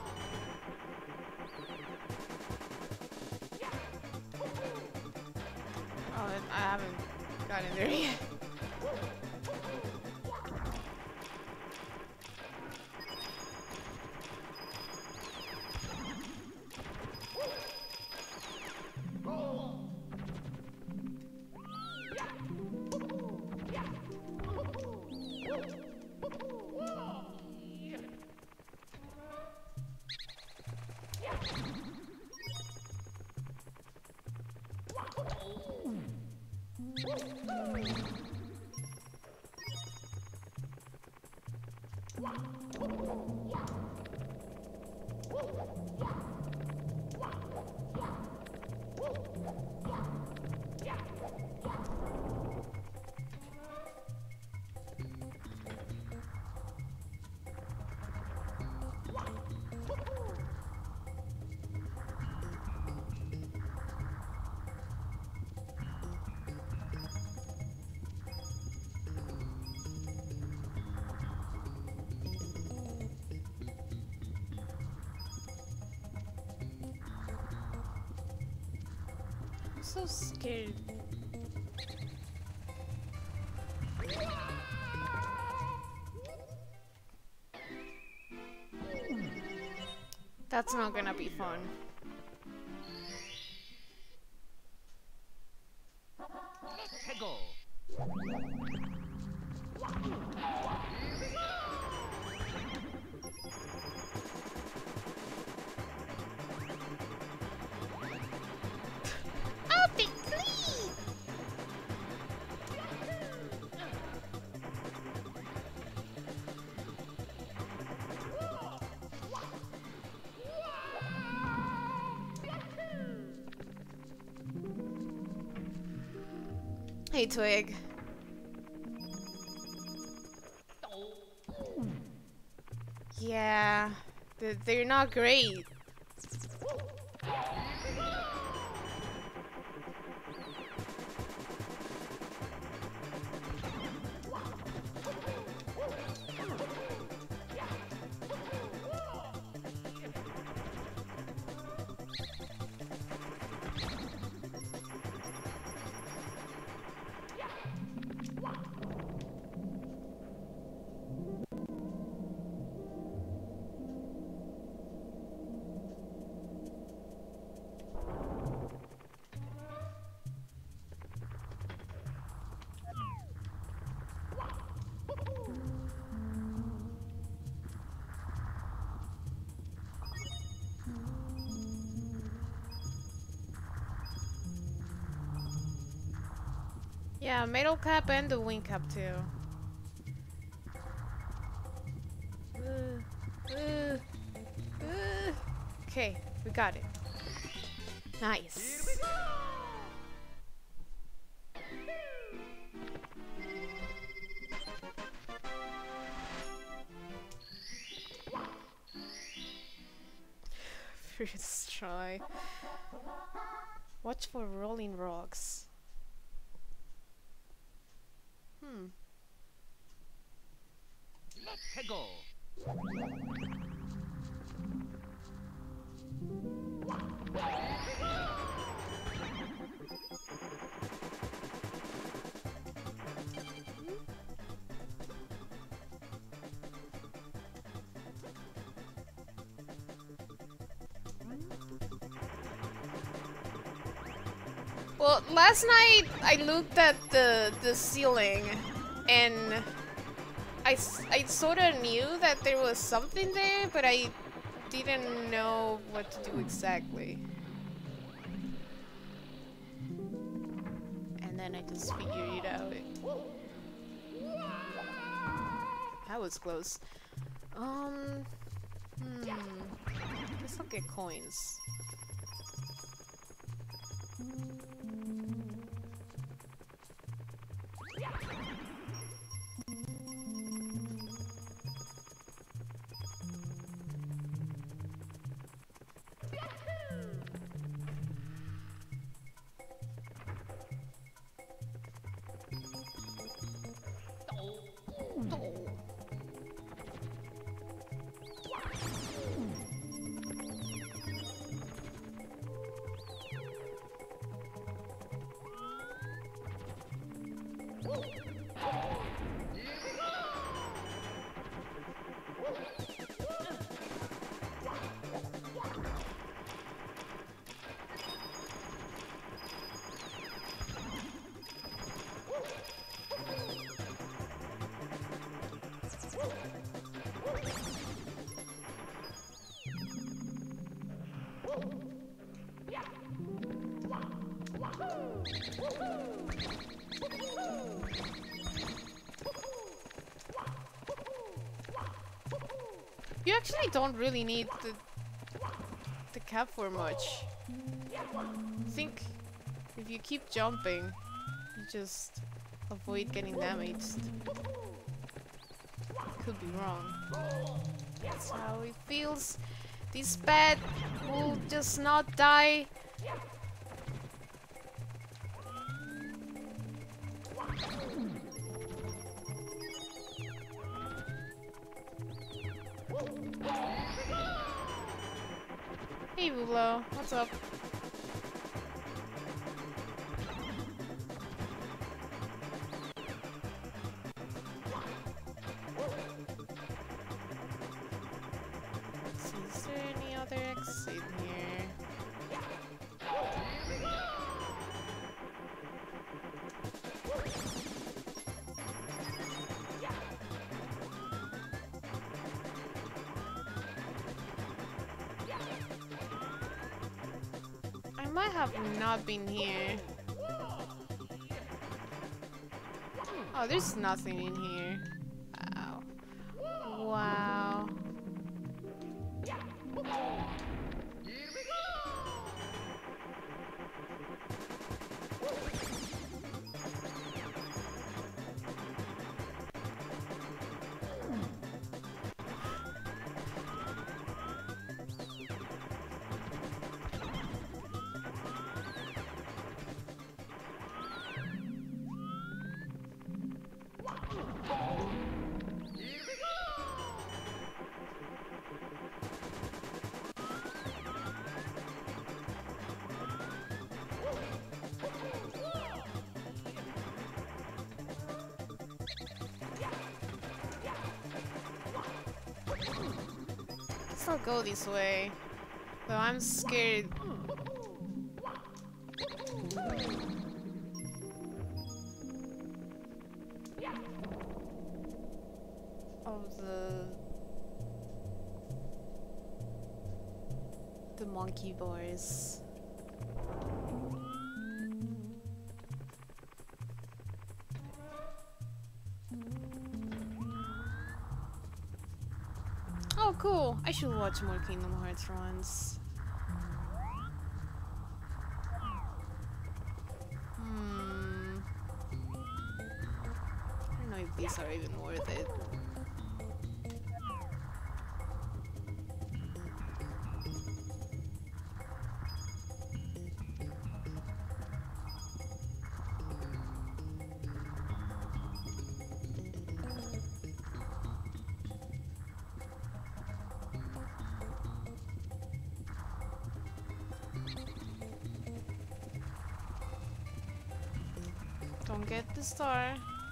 Oh, I haven't gotten there yet. I'm so scared. That's not gonna be fun. Hegel! I'll be clean! Hey, Twig. Yeah, they're, they're not great. Yeah, metal cap and the wing cap too. Uh, uh, uh. Okay, we got it. Nice. First try. Watch for rolling rocks. Hmm. Let's go. Well, last night I looked at the the ceiling, and I, s I sort of knew that there was something there, but I didn't know what to do exactly. And then I just figured it out. That was close. Um, hmm. Guess I'll get coins. You actually don't really need the the cap for much. I think if you keep jumping, you just avoid getting damaged. Could be wrong. That's how it feels. This pet will just not die. Hey Bulo, what's up? Is there any other exit here? I might have not been here. Oh, there's nothing in here. Wow. Wow. guess I'll go this way. Though I'm scared. Of the... the monkey bars. Oh, cool. I should watch more Kingdom Hearts runs. Hmm. I don't know if these are even worth it. Don't get the star.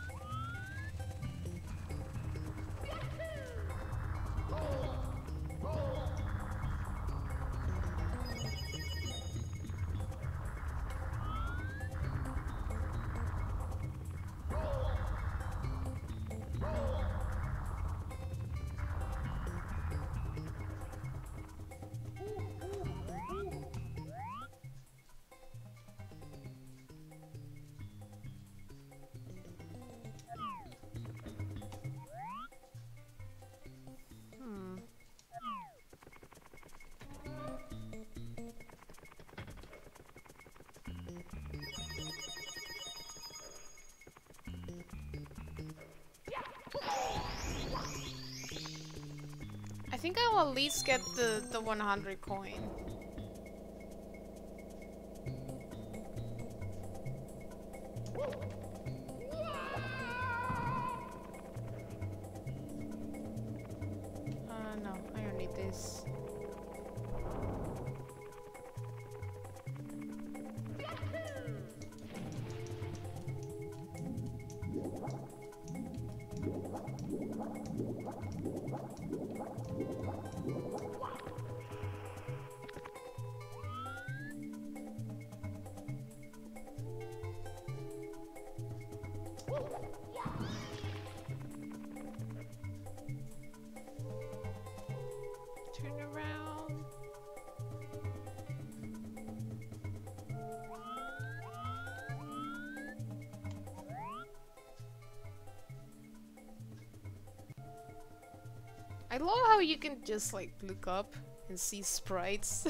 I think I will at least get the, the one hundred coin. Uh, no, I don't need this. Turn around. I love how you can just like look up and see sprites.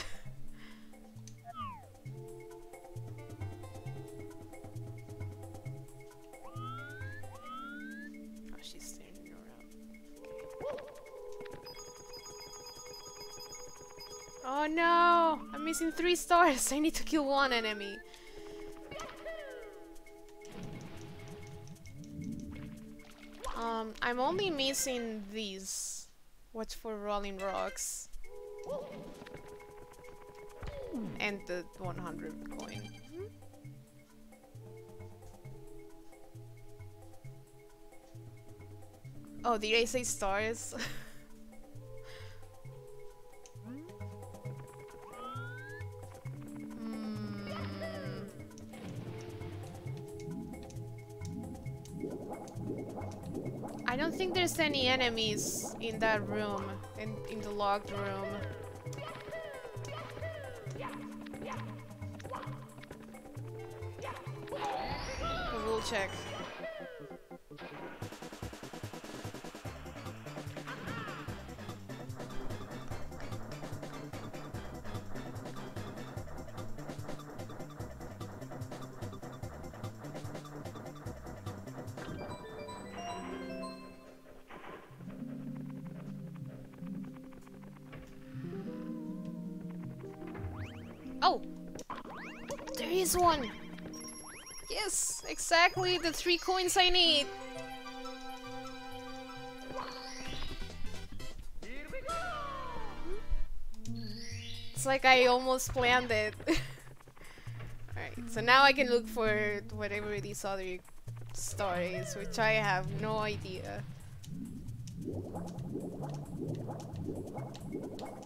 Oh, she's turning around. Oh no! I'm missing three stars! I need to kill one enemy. Um, I'm only missing these. Watch for rolling rocks. And the one hundred coin. Oh, did I say stars? I don't think there's any enemies in that room, in, in the locked room. But we'll check. Oh! There is one! Yes! Exactly the three coins I need! It's like I almost planned it. Alright, so now I can look for whatever these other star is, which I have no idea.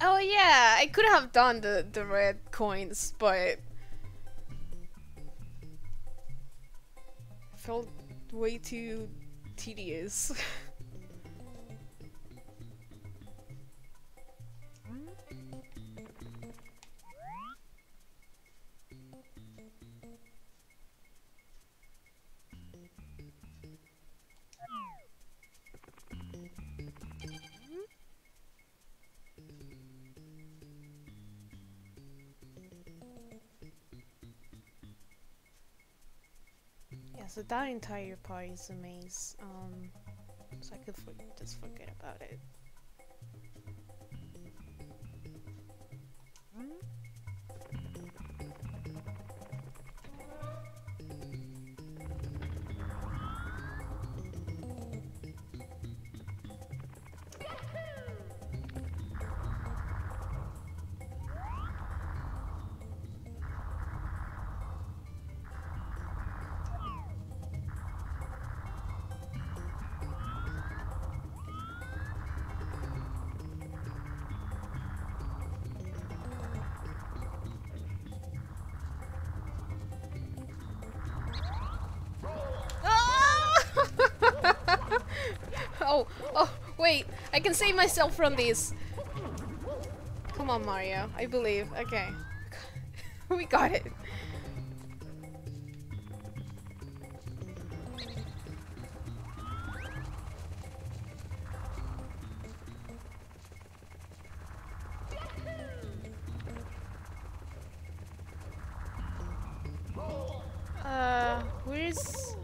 Oh yeah, I could have done the, the red coins, but felt way too tedious. Yeah, so that entire part is a maze. Um, so I could for just forget about it. Oh, oh, wait, I can save myself from this. Come on, Mario, I believe. Okay. We got it. Uh, where's...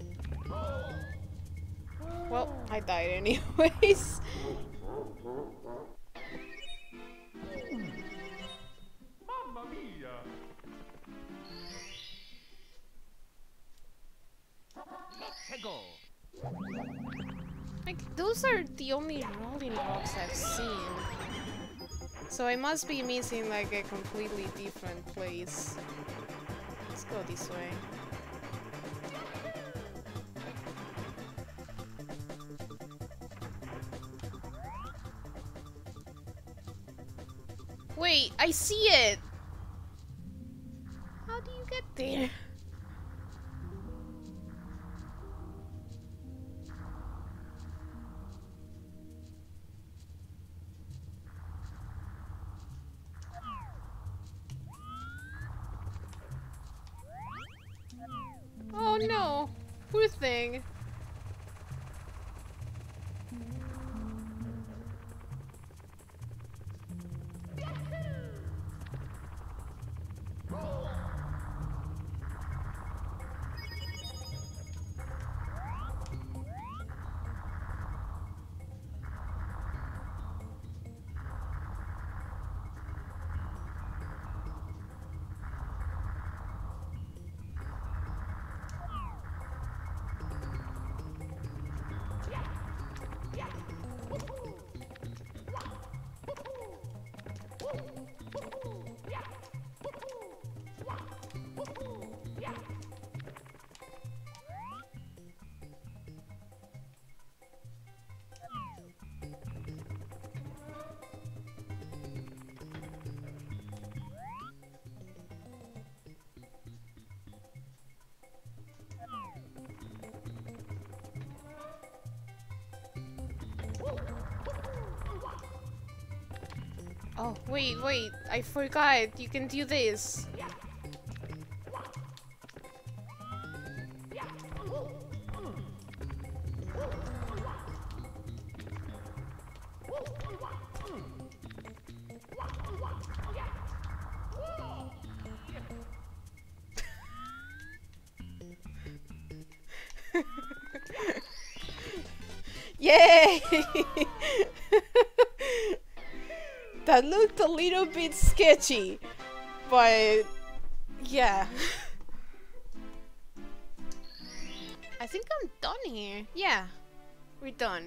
Well, I died anyways. Mamma mia! Let's go! Like, those are the only rolling rocks I've seen. So I must be missing like a completely different place. Let's go this way. Wait, I see it! How do you get there? Oh no! Poor thing. Oh, wait, wait, I forgot. You can do this. Yay! That looked a little bit sketchy, but yeah. I think I'm done here. Yeah, we're done.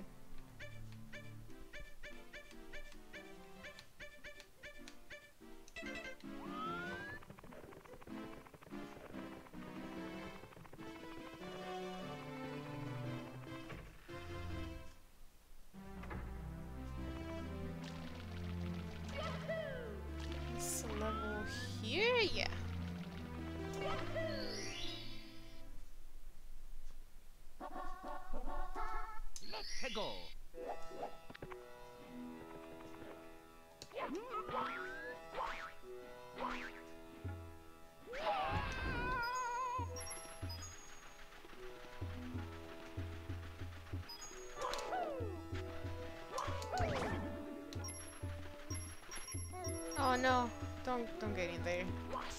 Oh no, don't don't get in there.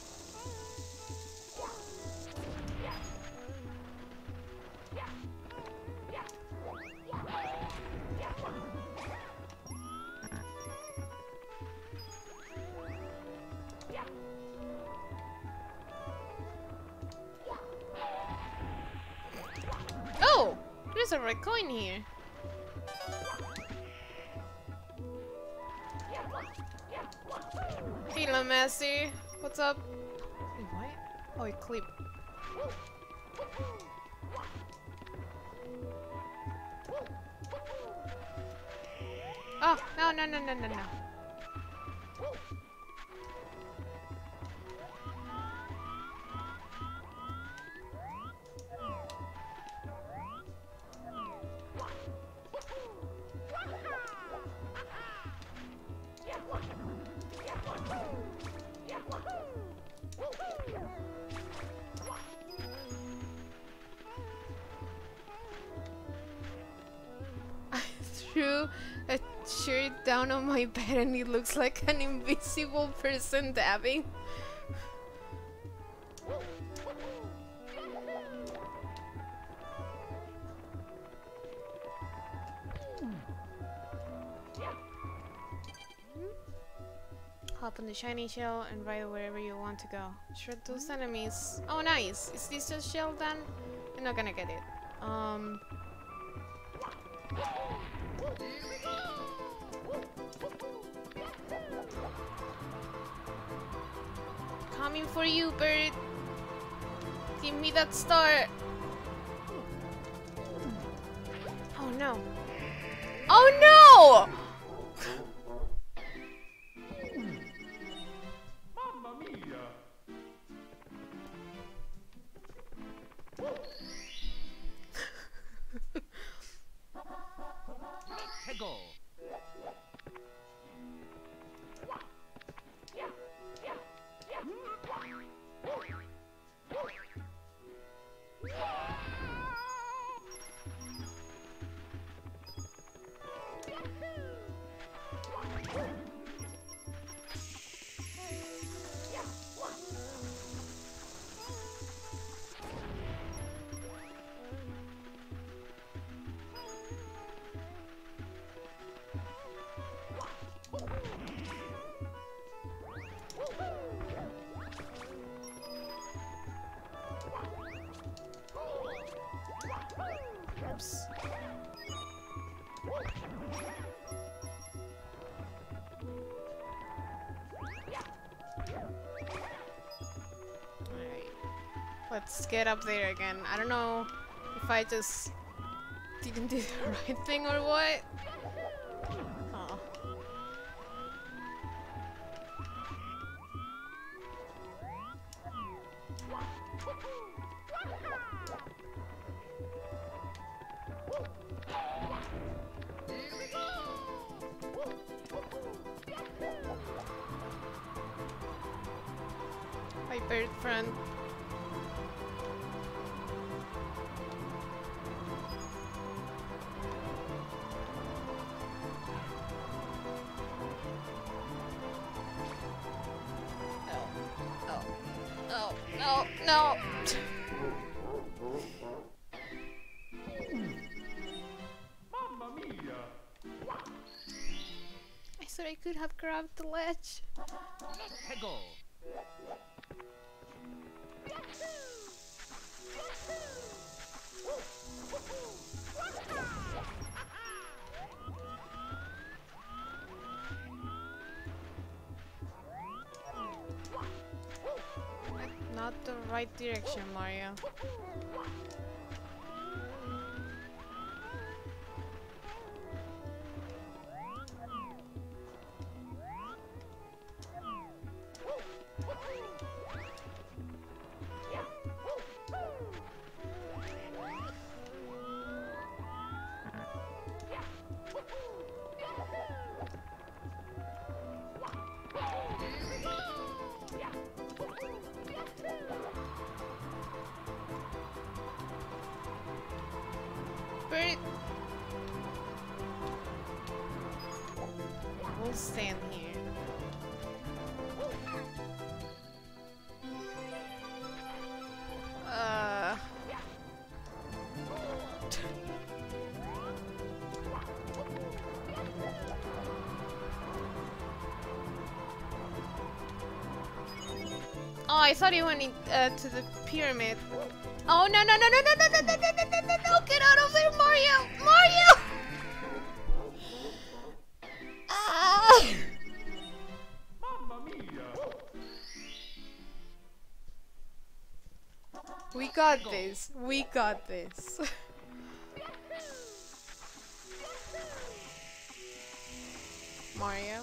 Oh, there's a red coin here. Hello, Massey. What's up? Wait, what? Oh, it clipped. Oh, no, no, no, no, no, no. I threw a shirt down on my bed and it looks like an invisible person dabbing. Hop on the shiny shell and ride wherever you want to go. Shred those enemies. Oh, nice! Is this just shell then? I'm not gonna get it. Um. Coming for you, bird! Give me that star! Oh no! Oh no! Mamma mia! Let's go! Oops. Alright. Let's get up there again. I don't know if I just didn't do the right thing or what. Oh. Hi, bird friend. No, no, no, no, no. Mamma mia! I thought I could have grabbed the ledge. Let's go! Not the right direction, Mario. we'll stand here. Uh... Oh, I thought he went in, uh, to the pyramid. Oh no no no no no no no no no no no no no! Get out of there, Mario! Mario! Ah! Mamma mia! We got this. We got this. Mario.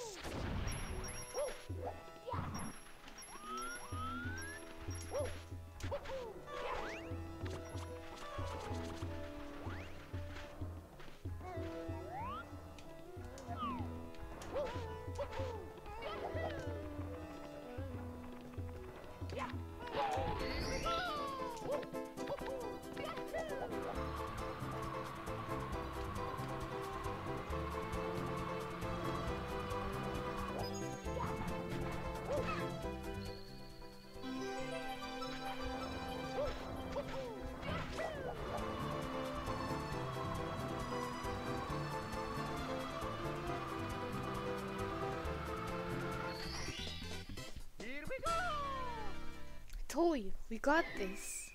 I told you, we got this.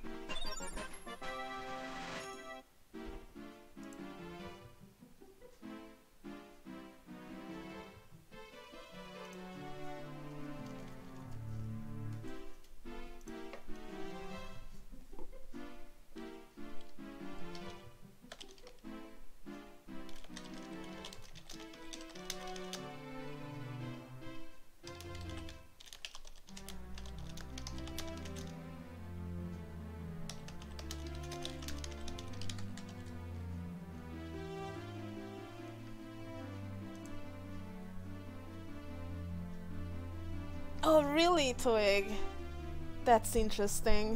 Oh, really, Twig? That's interesting.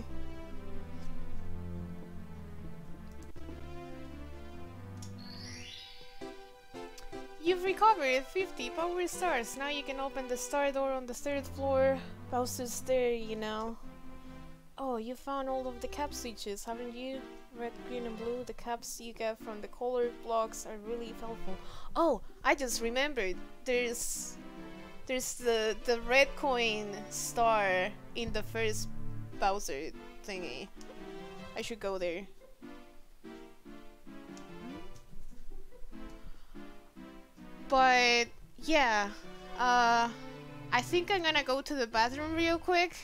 You've recovered fifty power stars. Now you can open the star door on the third floor. Bowser's there, you know. Oh, you found all of the cap switches, haven't you? Red, green, and blue. The caps you get from the color blocks are really helpful. Oh, I just remembered. There's... There's the, the red coin star in the first Bowser thingy. I should go there. But yeah, uh, I think I'm gonna go to the bathroom real quick.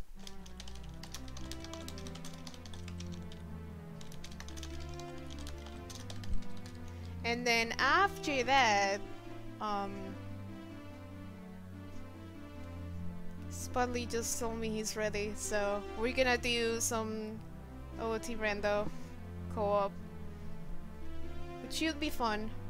And then after that, um... Spudley just told me he's ready, so we're gonna do some O O T rando co-op, which should be fun.